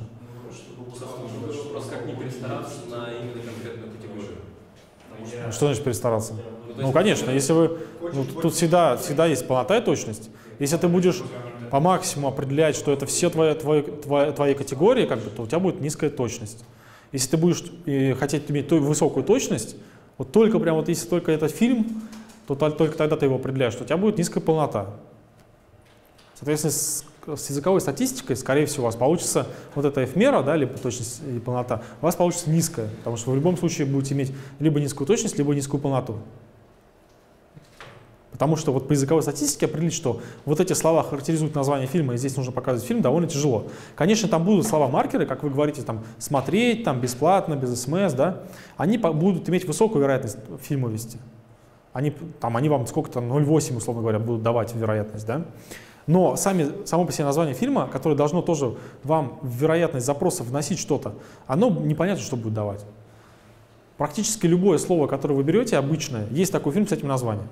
Просто как не перестараться на именно конкретную категорию. Что значит перестараться? Ну, конечно, если вы... Ну, тут всегда есть полнота и точность. Если ты будешь по максимуму определять, что это все твои категории, как бы, то у тебя будет низкая точность. Если ты будешь хотеть иметь высокую точность, вот только прям вот если только это фильм, то только тогда ты его определяешь, что у тебя будет низкая полнота. Соответственно, с языковой статистикой, скорее всего, у вас получится вот эта эфемера, да, либо точность и полнота, у вас получится низкая, потому что вы в любом случае будете иметь либо низкую точность, либо низкую полноту. Потому что вот по языковой статистике определить, что вот эти слова характеризуют название фильма, и здесь нужно показывать фильм, довольно тяжело. Конечно, там будут слова-маркеры, как вы говорите, там смотреть, там бесплатно, без СМС, да, они будут иметь высокую вероятность в фильмовости. Они вам сколько-то, 0,8, условно говоря, будут давать вероятность, да. Но само по себе название фильма, которое должно тоже вам в вероятность запроса вносить что-то, оно непонятно, что будет давать. Практически любое слово, которое вы берете, обычное, есть такой фильм с этим названием.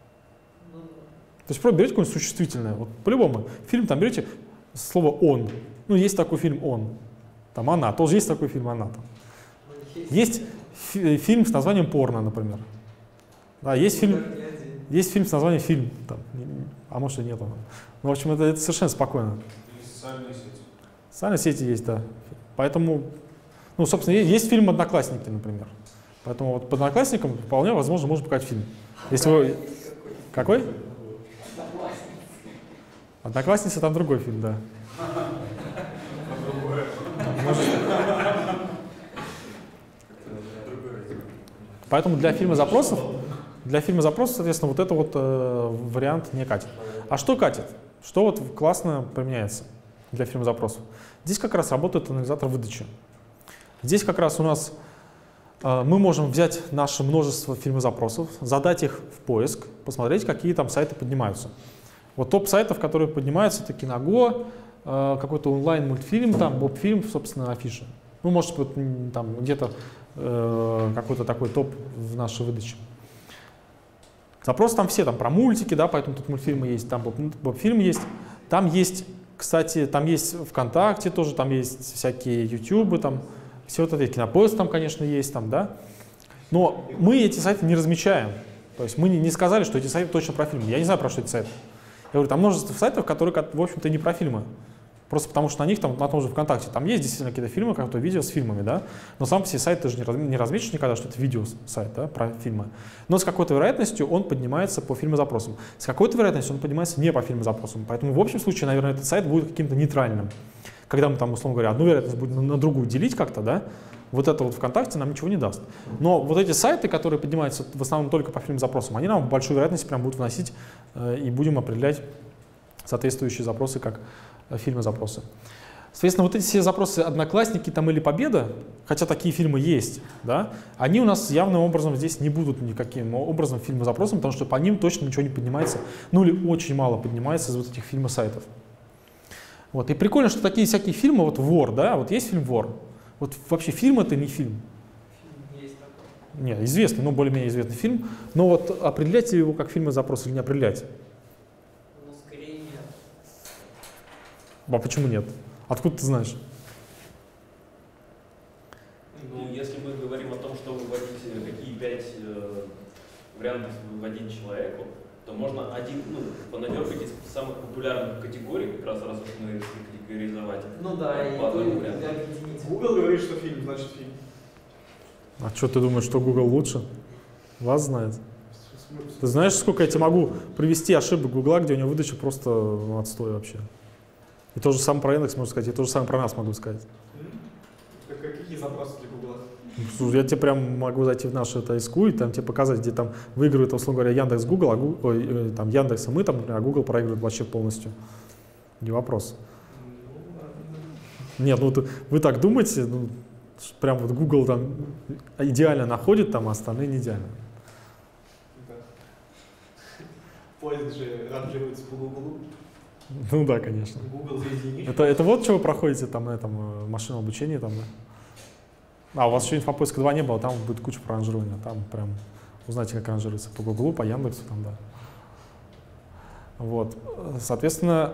То есть просто берете какое-нибудь существительное, вот по-любому. Фильм там берете слово «он». Ну, есть такой фильм «Он». Там «Она». Тоже есть такой фильм «Она». Там. Есть фильм с названием «Порно», например. Да, есть фильм с названием «Фильм». Там, а может и нет. Ну, в общем, это совершенно спокойно. Есть социальные сети. Социальные сети есть, да. Поэтому, ну, собственно, есть фильм «Одноклассники», например. Поэтому вот по «Одноклассникам» вполне возможно можно показать фильм. Если вы... Какой? «Одноклассницы» там другой фильм, да. Поэтому для фильма запросов, соответственно, вот это вот вариант не катит. А что катит? Что вот классно применяется для фильма запросов? Здесь как раз работает анализатор выдачи. Здесь как раз у нас мы можем взять наше множество фильмозапросов, задать их в поиск, посмотреть, какие там сайты поднимаются. Вот топ сайтов, которые поднимаются, это Киного, какой-то онлайн-мультфильм, там, Бобфильм, собственно, афиша. Ну, может быть, там где-то какой-то такой топ в нашей выдаче. Запросы там все, там про мультики, да, поэтому тут мультфильмы есть, там Бобфильм есть. Там есть, кстати, там есть ВКонтакте тоже, там есть всякие Ютубы, там все это, Кинопоиск там, конечно, есть, там, да. Но мы эти сайты не размечаем. То есть мы не сказали, что эти сайты точно про фильмы. Я не знаю, про что эти сайты. Я говорю, там множество сайтов, которые, в общем-то, не про фильмы. Просто потому что на них, там, на том же ВКонтакте, там есть действительно какие-то фильмы, какое-то видео с фильмами, да. Но сам по себе сайт ты же не размечешь никогда, что это видео-сайт, да, про фильмы. Но с какой-то вероятностью он поднимается по фильмозапросам. С какой-то вероятностью он поднимается не по фильмозапросам. Поэтому в общем случае, наверное, этот сайт будет каким-то нейтральным. Когда мы там, условно говоря, одну вероятность будем на другую делить как-то, да, вот это вот ВКонтакте нам ничего не даст. Но вот эти сайты, которые поднимаются в основном только по фильмозапросам, они нам большую вероятность прям будут вносить и будем определять соответствующие запросы как фильмозапросы. Соответственно, вот эти все запросы «Одноклассники» там, или «Победа», хотя такие фильмы есть, да, они у нас явным образом здесь не будут никаким образом фильмозапросом, потому что по ним точно ничего не поднимается, ну или очень мало поднимается из вот этих фильмосайтов. Вот. И прикольно, что такие всякие фильмы, вот «Вор», да, вот есть фильм «Вор». Вот вообще фильм это не фильм. Есть такой. Нет, известный, ну более-менее известный фильм, но вот определять его как фильмозапрос или не определять? Ну, скорее нет. А почему нет? Откуда ты знаешь? Ну, если мы говорим о том, что выводить, какие 5 вариантов выводить человеку, то можно понадергать из самых популярных категорий, как раз уж мы решили категоризовать. Ну да, и объединить. Google говорит, что фильм, значит фильм. А что ты думаешь, что Google лучше? Вас знает. Ты знаешь, сколько я тебе могу привести ошибок Гугла, где у него выдача просто отстой вообще? И то же самое про Яндекс можно сказать, и то же самое про нас могу сказать. Какие запросы для Гугла? Слушай, я тебе прям могу зайти в нашу ИСКУ и там тебе показать, где там выигрывает, условно говоря, Яндекс, Google, там Яндекс, а мы там, например, а Google проигрывает вообще полностью. Не вопрос. Нет, ну вы так думаете, ну, прям вот Google там идеально находит, там, а остальные не идеально. Да. Поиск же ранжируется по Google. Ну да, конечно. Google за единичку. Это вот что вы проходите там на этом машинном обучении там, да? А, у вас еще инфопоиска 2 не было, там будет куча про ранжирования. Там прям узнаете, как ранжируется по Гуглу, по Яндексу, там, да. Вот. Соответственно,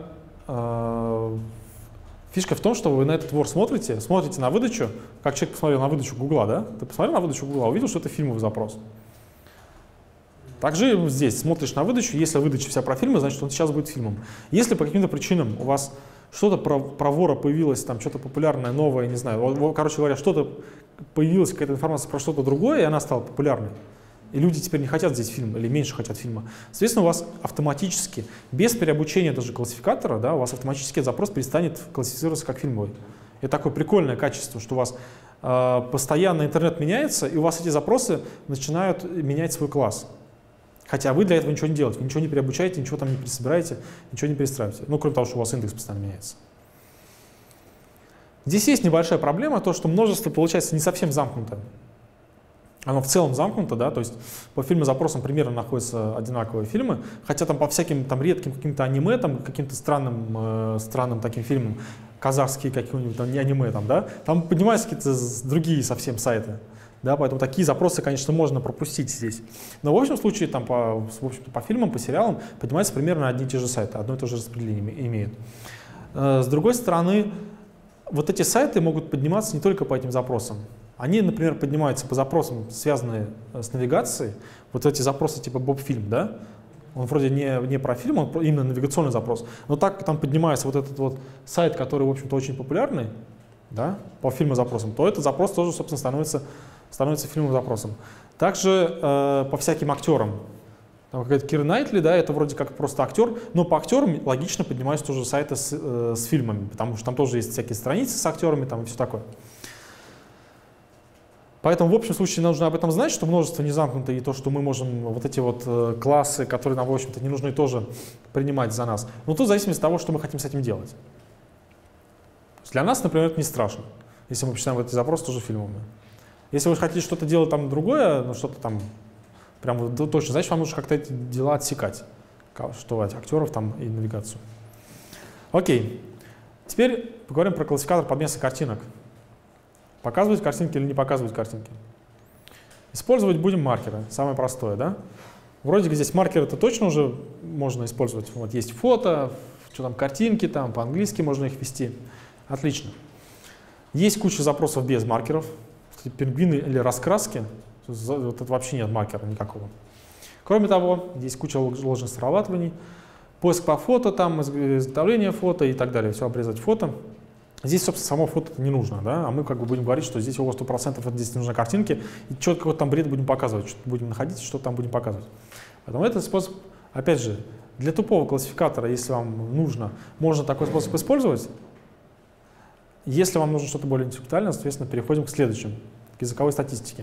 фишка в том, что вы на этот вор смотрите на выдачу, как человек посмотрел на выдачу Гугла, да? Ты посмотрел на выдачу Гугла, увидел, что это фильмовый запрос. Также здесь смотришь на выдачу, если выдача вся про фильмы, значит, он сейчас будет фильмом. Если по каким-то причинам у вас что-то про вора появилось, там что-то популярное, новое, не знаю, короче говоря, что-то появилась какая-то информация про что-то другое, и она стала популярной, и люди теперь не хотят здесь фильм или меньше хотят фильма, соответственно, у вас автоматически, без переобучения даже классификатора, да, у вас автоматически запрос перестанет классифицироваться как фильмовый. Это такое прикольное качество, что у вас постоянно интернет меняется, и у вас эти запросы начинают менять свой класс. Хотя вы для этого ничего не делаете, вы ничего не переобучаете, ничего там не пересобираете, ничего не перестраиваете. Ну, кроме того, что у вас индекс постоянно меняется. Здесь есть небольшая проблема, то, что множество получается не совсем замкнуто. Оно в целом замкнуто, да, то есть по фильму-запросам примерно находятся одинаковые фильмы, хотя там по всяким там редким каким-то аниме, там каким-то странным таким фильмам, казахские какие-нибудь там не аниме, там, да, там поднимаются какие-то другие совсем сайты, да, поэтому такие запросы, конечно, можно пропустить здесь. Но в общем случае там по фильмам, по сериалам поднимаются примерно одни и те же сайты, одно и то же распределение имеют. С другой стороны, вот эти сайты могут подниматься не только по этим запросам. Они, например, поднимаются по запросам, связанные с навигацией. Вот эти запросы типа Бобфильм, да? Он вроде не про фильм, он именно навигационный запрос. Но так там поднимается вот этот вот сайт, который, в общем-то, очень популярный, да, по фильмозапросам, то этот запрос тоже, собственно, становится фильмозапросом. Также по всяким актерам. Там какая-то Кира Найтли, да, это вроде как просто актер, но по актерам логично поднимаются тоже сайты с фильмами, потому что там тоже есть всякие страницы с актерами там и все такое. Поэтому в общем случае нужно об этом знать, что множество не замкнуто, и то, что мы можем вот эти вот классы, которые нам в общем-то не нужны, тоже принимать за нас. Но тут в зависимости от того, что мы хотим с этим делать. Для нас, например, это не страшно, если мы посчитаем эти запросы тоже фильмами. Если вы хотите что-то делать там другое, ну что-то там прям точно, значит, вам нужно как-то эти дела отсекать, что актеров там и навигацию. Окей. Теперь поговорим про классификатор подмеса картинок. Показывать картинки или не показывать картинки. Использовать будем маркеры, самое простое, да? Вроде как здесь маркеры-то точно уже можно использовать. Вот есть фото, что там картинки, там по-английски можно их ввести. Отлично. Есть куча запросов без маркеров. Пингвины или раскраски. Вот это вообще нет маркера никакого. Кроме того, есть куча ложных срабатываний. Поиск по фото, там, изготовление фото и так далее. Все обрезать фото. Здесь, собственно, само фото не нужно, да? А мы как бы будем говорить, что здесь у вас 100% это здесь не нужны картинки, и что-то какой-то там бред будем показывать, что-то будем находить, что там будем показывать. Поэтому этот способ, опять же, для тупого классификатора, если вам нужно, можно такой способ использовать. Если вам нужно что-то более интеллектуальное, соответственно, переходим к следующему, к языковой статистике.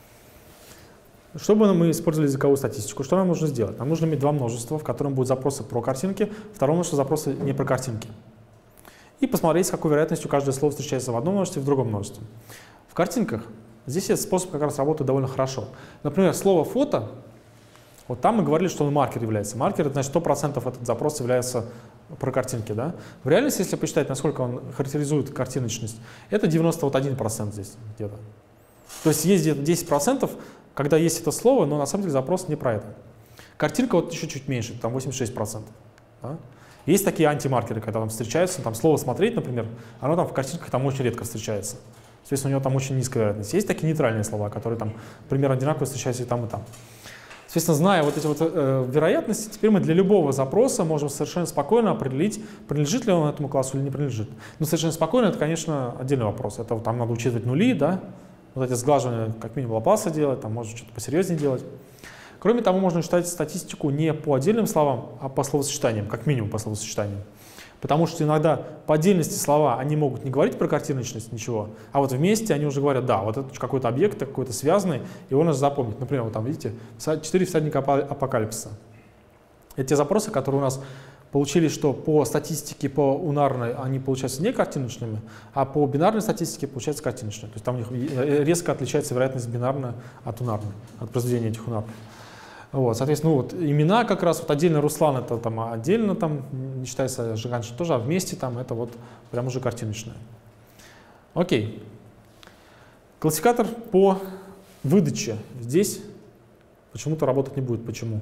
Чтобы мы использовали языковую статистику, что нам нужно сделать? Нам нужно иметь два множества, в котором будут запросы про картинки, второе множество запросы не про картинки. И посмотреть, с какой вероятностью каждое слово встречается в одном множестве и в другом множестве. В картинках здесь этот способ как раз работает довольно хорошо. Например, слово «фото», вот там мы говорили, что он маркер является. Маркер — это значит 100% этот запрос является про картинки. Да? В реальности, если посчитать, насколько он характеризует картиночность, это 91% здесь где-то. То есть есть где-то 10%, когда есть это слово, но на самом деле запрос не про это. Картинка вот еще чуть меньше, там 86%. Да? Есть такие антимаркеры, когда там встречаются, там слово «смотреть», например, оно там в картинках там очень редко встречается. Соответственно, у него там очень низкая вероятность. Есть такие нейтральные слова, которые там примерно одинаково встречаются и там, и там. Соответственно, зная вот эти вот вероятности, теперь мы для любого запроса можем совершенно спокойно определить, принадлежит ли он этому классу или не принадлежит. Но совершенно спокойно — это, конечно, отдельный вопрос. Это там надо учитывать нули, да, вот эти сглаживания как минимум Лапласа делать, там можно что-то посерьезнее делать. Кроме того, можно читать статистику не по отдельным словам, а по словосочетаниям, как минимум по словосочетаниям. Потому что иногда по отдельности слова они могут не говорить про картиночность, ничего, а вот вместе они уже говорят, да, вот это какой-то объект, какой-то связанный, его нужно запомнить. Например, вот там, видите, 4 всадника апокалипсиса. Это те запросы, которые у нас получились, что по статистике, по унарной, они получаются не картиночными, а по бинарной статистике получаются картиночные. То есть там у них резко отличается вероятность бинарная от унарной, от произведения этих унарных. Вот, соответственно, вот имена как раз, вот отдельно Руслан, это там отдельно там не считается Жиганшин тоже, а вместе там это вот прям уже картиночное. Окей. Классификатор по выдаче здесь почему-то работать не будет. Почему?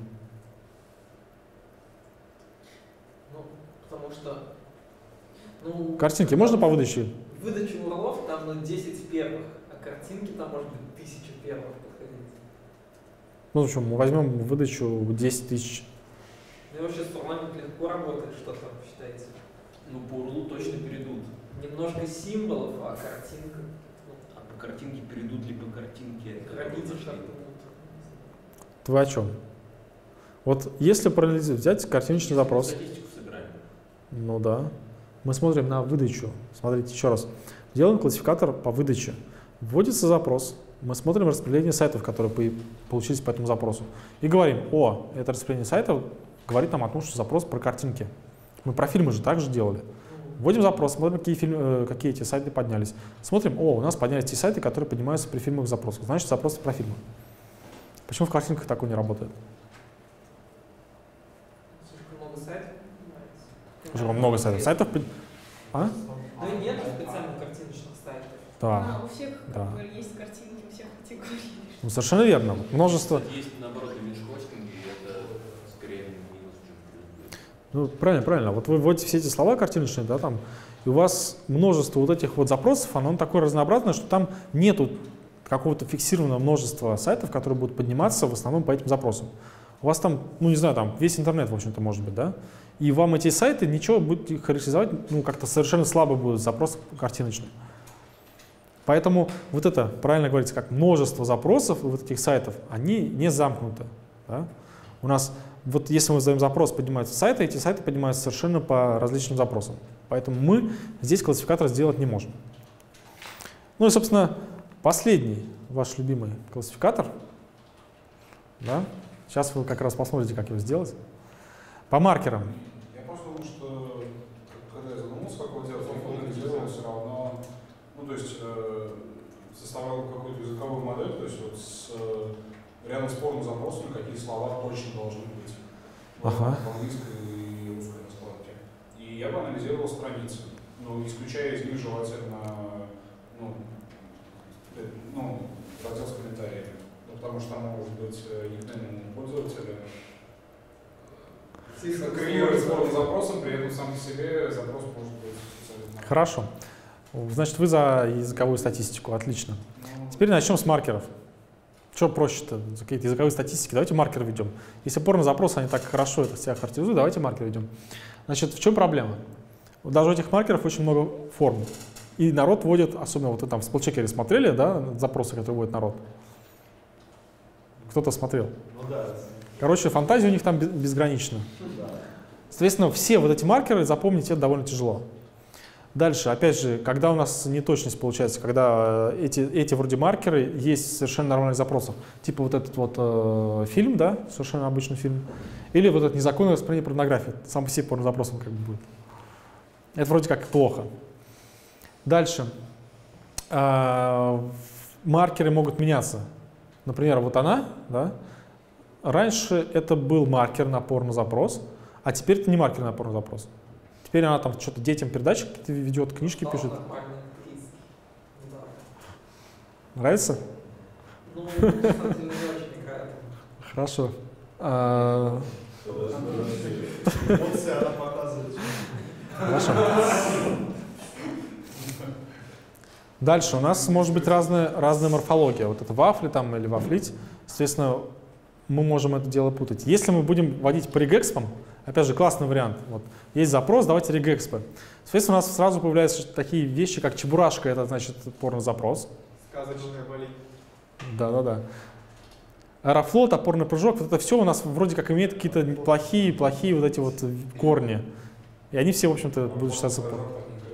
Ну, потому что... Картинки можно по выдаче? Выдача урлов там 10 первых, а картинки там может быть 1000 первых. Ну, в общем, мы возьмем выдачу 10 тысяч. Ну, вообще с урлами легко работает, что там считаете? Ну, по урлу точно перейдут. Немножко символов, а картинка... А по картинке перейдут ли по картинке? Хранитель как-то. Вы о чем? Вот если проанализировать, взять картиночный запрос. Статистику собираем. Ну да. Мы смотрим на выдачу. Смотрите еще раз. Делаем классификатор по выдаче. Вводится запрос, мы смотрим распределение сайтов, которые получились по этому запросу, и говорим, о, это распределение сайтов говорит нам о том, что запрос про картинки. Мы про фильмы же так же делали. Вводим запрос, смотрим, какие эти сайты поднялись. Смотрим, о, у нас поднялись те сайты, которые поднимаются при фильмовых запросах. Значит, запросы про фильмы. Почему в картинках такое не работает? Слишком много сайтов. Слишком много сайтов. Сайтов... А? Да и нет специальных картиночных сайтов. Да. У всех Да. есть картинки, у всех категорий. Ну, совершенно верно. Множество... Есть, наоборот, имидж-хостинг, и это скорее минус, чем плюс. Ну, правильно. Вот вы вводите все эти слова картиночные, да, там, и у вас множество вот этих вот запросов, оно такое разнообразное, что там нету какого-то фиксированного множества сайтов, которые будут подниматься в основном по этим запросам. У вас там, ну не знаю, там весь интернет, в общем-то, может быть, да, и вам эти сайты ничего будут характеризовать, ну как-то совершенно слабо будет запрос картиночный. Поэтому вот это, правильно говорится, как множество запросов вот этих сайтов, они не замкнуты. Да? У нас, вот если мы задаем запрос, поднимаются сайты, эти сайты поднимаются совершенно по различным запросам. Поэтому мы здесь классификатор сделать не можем. Ну и, собственно, последний ваш любимый классификатор. Да? Сейчас вы как раз посмотрите, как его сделать. По маркерам. Я просто думаю, что когда я задумался, как его делать, он делал все равно, ну то есть составлял какую-то языковую модель, то есть вот с рядом с порно запросами, какие слова точно должны быть в английской и русской раскладке. И я бы анализировал страницы, ну, исключая из них желательно раздел с комментариями. Ну, потому что там может быть никнейм пользователя. Коррелировать с порно-запросом, при этом сам по себе запрос может быть абсолютно. Хорошо. Значит, вы за языковую статистику. Отлично. Теперь начнем с маркеров. Что проще-то? За какие-то языковые статистики. Давайте маркеры введем. Если порно-запросы, они так хорошо это себя характеризуют, давайте маркеры введем. Значит, в чем проблема? Даже у этих маркеров очень много форм. И народ вводит, особенно вот вы там в спелчекере смотрели, да, запросы, которые вводит народ? Кто-то смотрел? Ну да. Короче, фантазия у них там безгранична. Соответственно, все вот эти маркеры запомнить это довольно тяжело. Дальше, опять же, когда у нас неточность получается, когда эти вроде маркеры есть совершенно нормальных запросов, типа вот этот вот фильм, да, совершенно обычный фильм, или вот это незаконное восприятие порнографии, сам по себе порнозапросом как бы будет. Это вроде как плохо. Дальше. Маркеры могут меняться. Например, вот она, да, раньше это был маркер на порнозапрос, а теперь это не маркер на порнозапрос. Теперь она там что-то детям передачи какие-то ведет, книжки пишет. Нравится? Ну, на самом деле, не очень играет. Хорошо. Эмоции она показывает. Хорошо. Дальше у нас может быть разная морфология. Вот это вафли там или вафлить. Соответственно, мы можем это дело путать. Если мы будем вводить по регэкспам, опять же, классный вариант. Вот, есть запрос, давайте регэкспы. Соответственно, у нас сразу появляются такие вещи, как чебурашка, это значит порно-запрос. Сказочная болезнь. Да. Аэрофлот, опорный прыжок, вот это все у нас вроде как имеет какие-то плохие вот эти вот корни. И они все, в общем-то, будут считаться порно.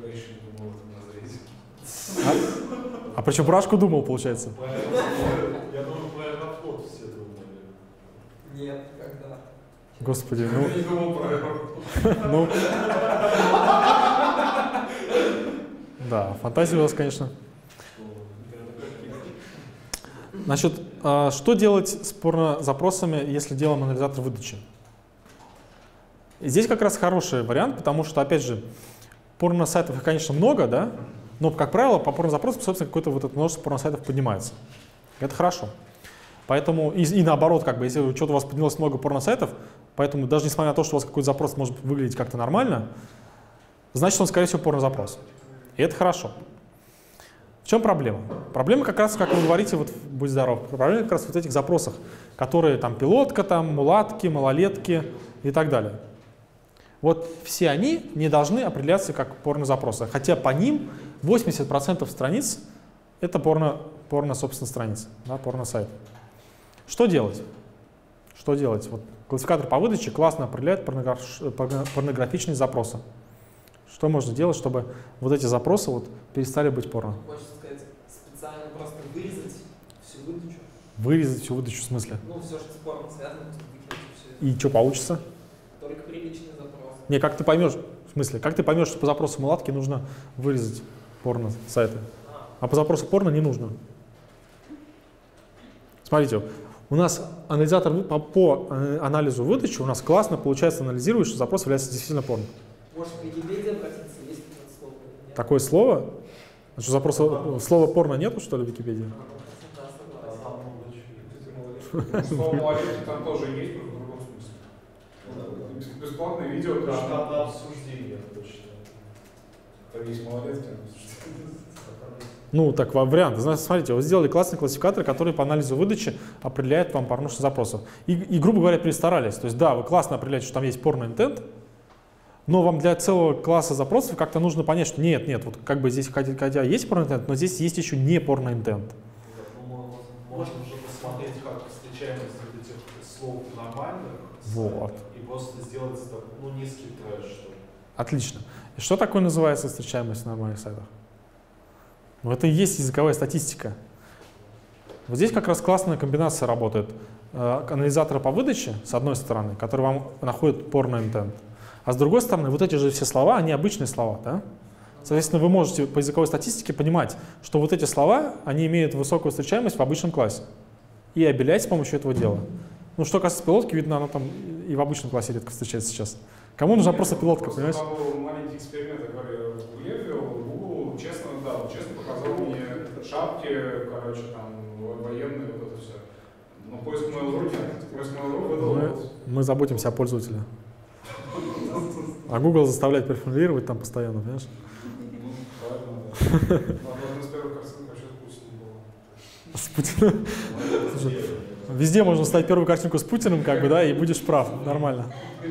А про чебурашку думал, получается? Я думаю, про аэрофлот все думали. Нет, когда? Господи, Я не думал про это. ну... Да, фантазия у вас, конечно. Значит, что делать с порнозапросами, если делаем анализатор выдачи? Здесь как раз хороший вариант, потому что, опять же, порносайтов их, конечно, много, да? Но, как правило, по порнозапросам, собственно, какое-то вот это множество порносайтов поднимается. Это хорошо. Поэтому, и наоборот, как бы, если что-то у вас поднялось много порносайтов, поэтому даже несмотря на то, что у вас какой-то запрос может выглядеть как-то нормально, значит, он, скорее всего, порнозапрос. И это хорошо. В чем проблема? Проблема как раз, как вы говорите, вот, будь здоров, проблема как раз в вот этих запросах, которые там пилотка, там мулатки, малолетки и так далее. Вот все они не должны определяться как порнозапросы, хотя по ним 80% страниц это порно, собственно, страницы, да, порно-сайт. Что делать? Что делать? Вот классификатор по выдаче классно определяет порнографичные запросы. Что можно делать, чтобы вот эти запросы вот перестали быть порно? Хочется сказать, специально просто вырезать всю выдачу. Вырезать всю выдачу в смысле? Ну, все, что спорно связано, просто выкинуть все. И что получится? Только приличный запрос. Не, как ты поймешь, в смысле, как ты поймешь, что по запросу мулатки нужно вырезать порно-сайты, а по запросу порно не нужно? Смотрите, у нас анализатор по анализу выдачи у нас классно получается анализировать, что запрос является действительно порно. Может, в Википедии обратиться, есть это слово или нет? Такое слово? А что, запроса, слова порно нету, что ли, в Википедии? Да, согласен. Слово «малолетний» там тоже есть, но в другом смысле. Бесплатное видео, Да, конечно. там на обсуждение точно. Там есть малолетки. Ну, так вариант. Знаете, смотрите, вы сделали классный классификатор, который по анализу выдачи определяет вам порнушных запросов. И, грубо говоря, перестарались. То есть, да, вы классно определяете, что там есть порно-интент, но вам для целого класса запросов как-то нужно понять, что нет, вот как бы здесь хотя есть порно-интент, но здесь есть еще не порно-интент. Ну, можно уже посмотреть, как встречаемость этих слов нормальных Вот. и просто сделать низкий трэш. Отлично. И что такое называется встречаемость на нормальных сайтах? Ну, это и есть языковая статистика. Вот здесь как раз классная комбинация работает. Анализатора по выдаче, с одной стороны, который вам находит порно-интент, а с другой стороны, вот эти же все слова, они обычные слова, да? Соответственно, вы можете по языковой статистике понимать, что вот эти слова, они имеют высокую встречаемость в обычном классе. И обелять с помощью этого дела. Ну, что касается пилотки, видно, она там и в обычном классе редко встречается сейчас. Кому нужна просто пилотка, понимаешь? Там был маленький эксперимент, который в Гугле ввел. Google честно показал мне шапки, короче, там, военные, вот это все. Но поиск Mail.ru нет. Поиск Mail.ru выдал. Мы заботимся о пользователе. А Google заставляет переформулировать там постоянно, понимаешь? Правильно, да. Одна из первых картинок вообще с Путиным была. С Путиным. Слушай, везде можно ставить первую картинку с Путиным, как бы, да, и будешь прав, нормально.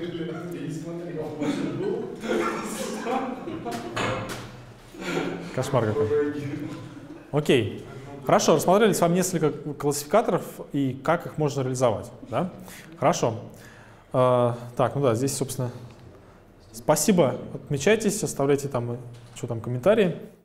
Кошмар какой. Окей. Хорошо, рассмотрели с вами несколько классификаторов и как их можно реализовать. Да? Хорошо. Так, ну да, здесь, собственно, спасибо. Отмечайтесь, оставляйте там, что там, комментарии.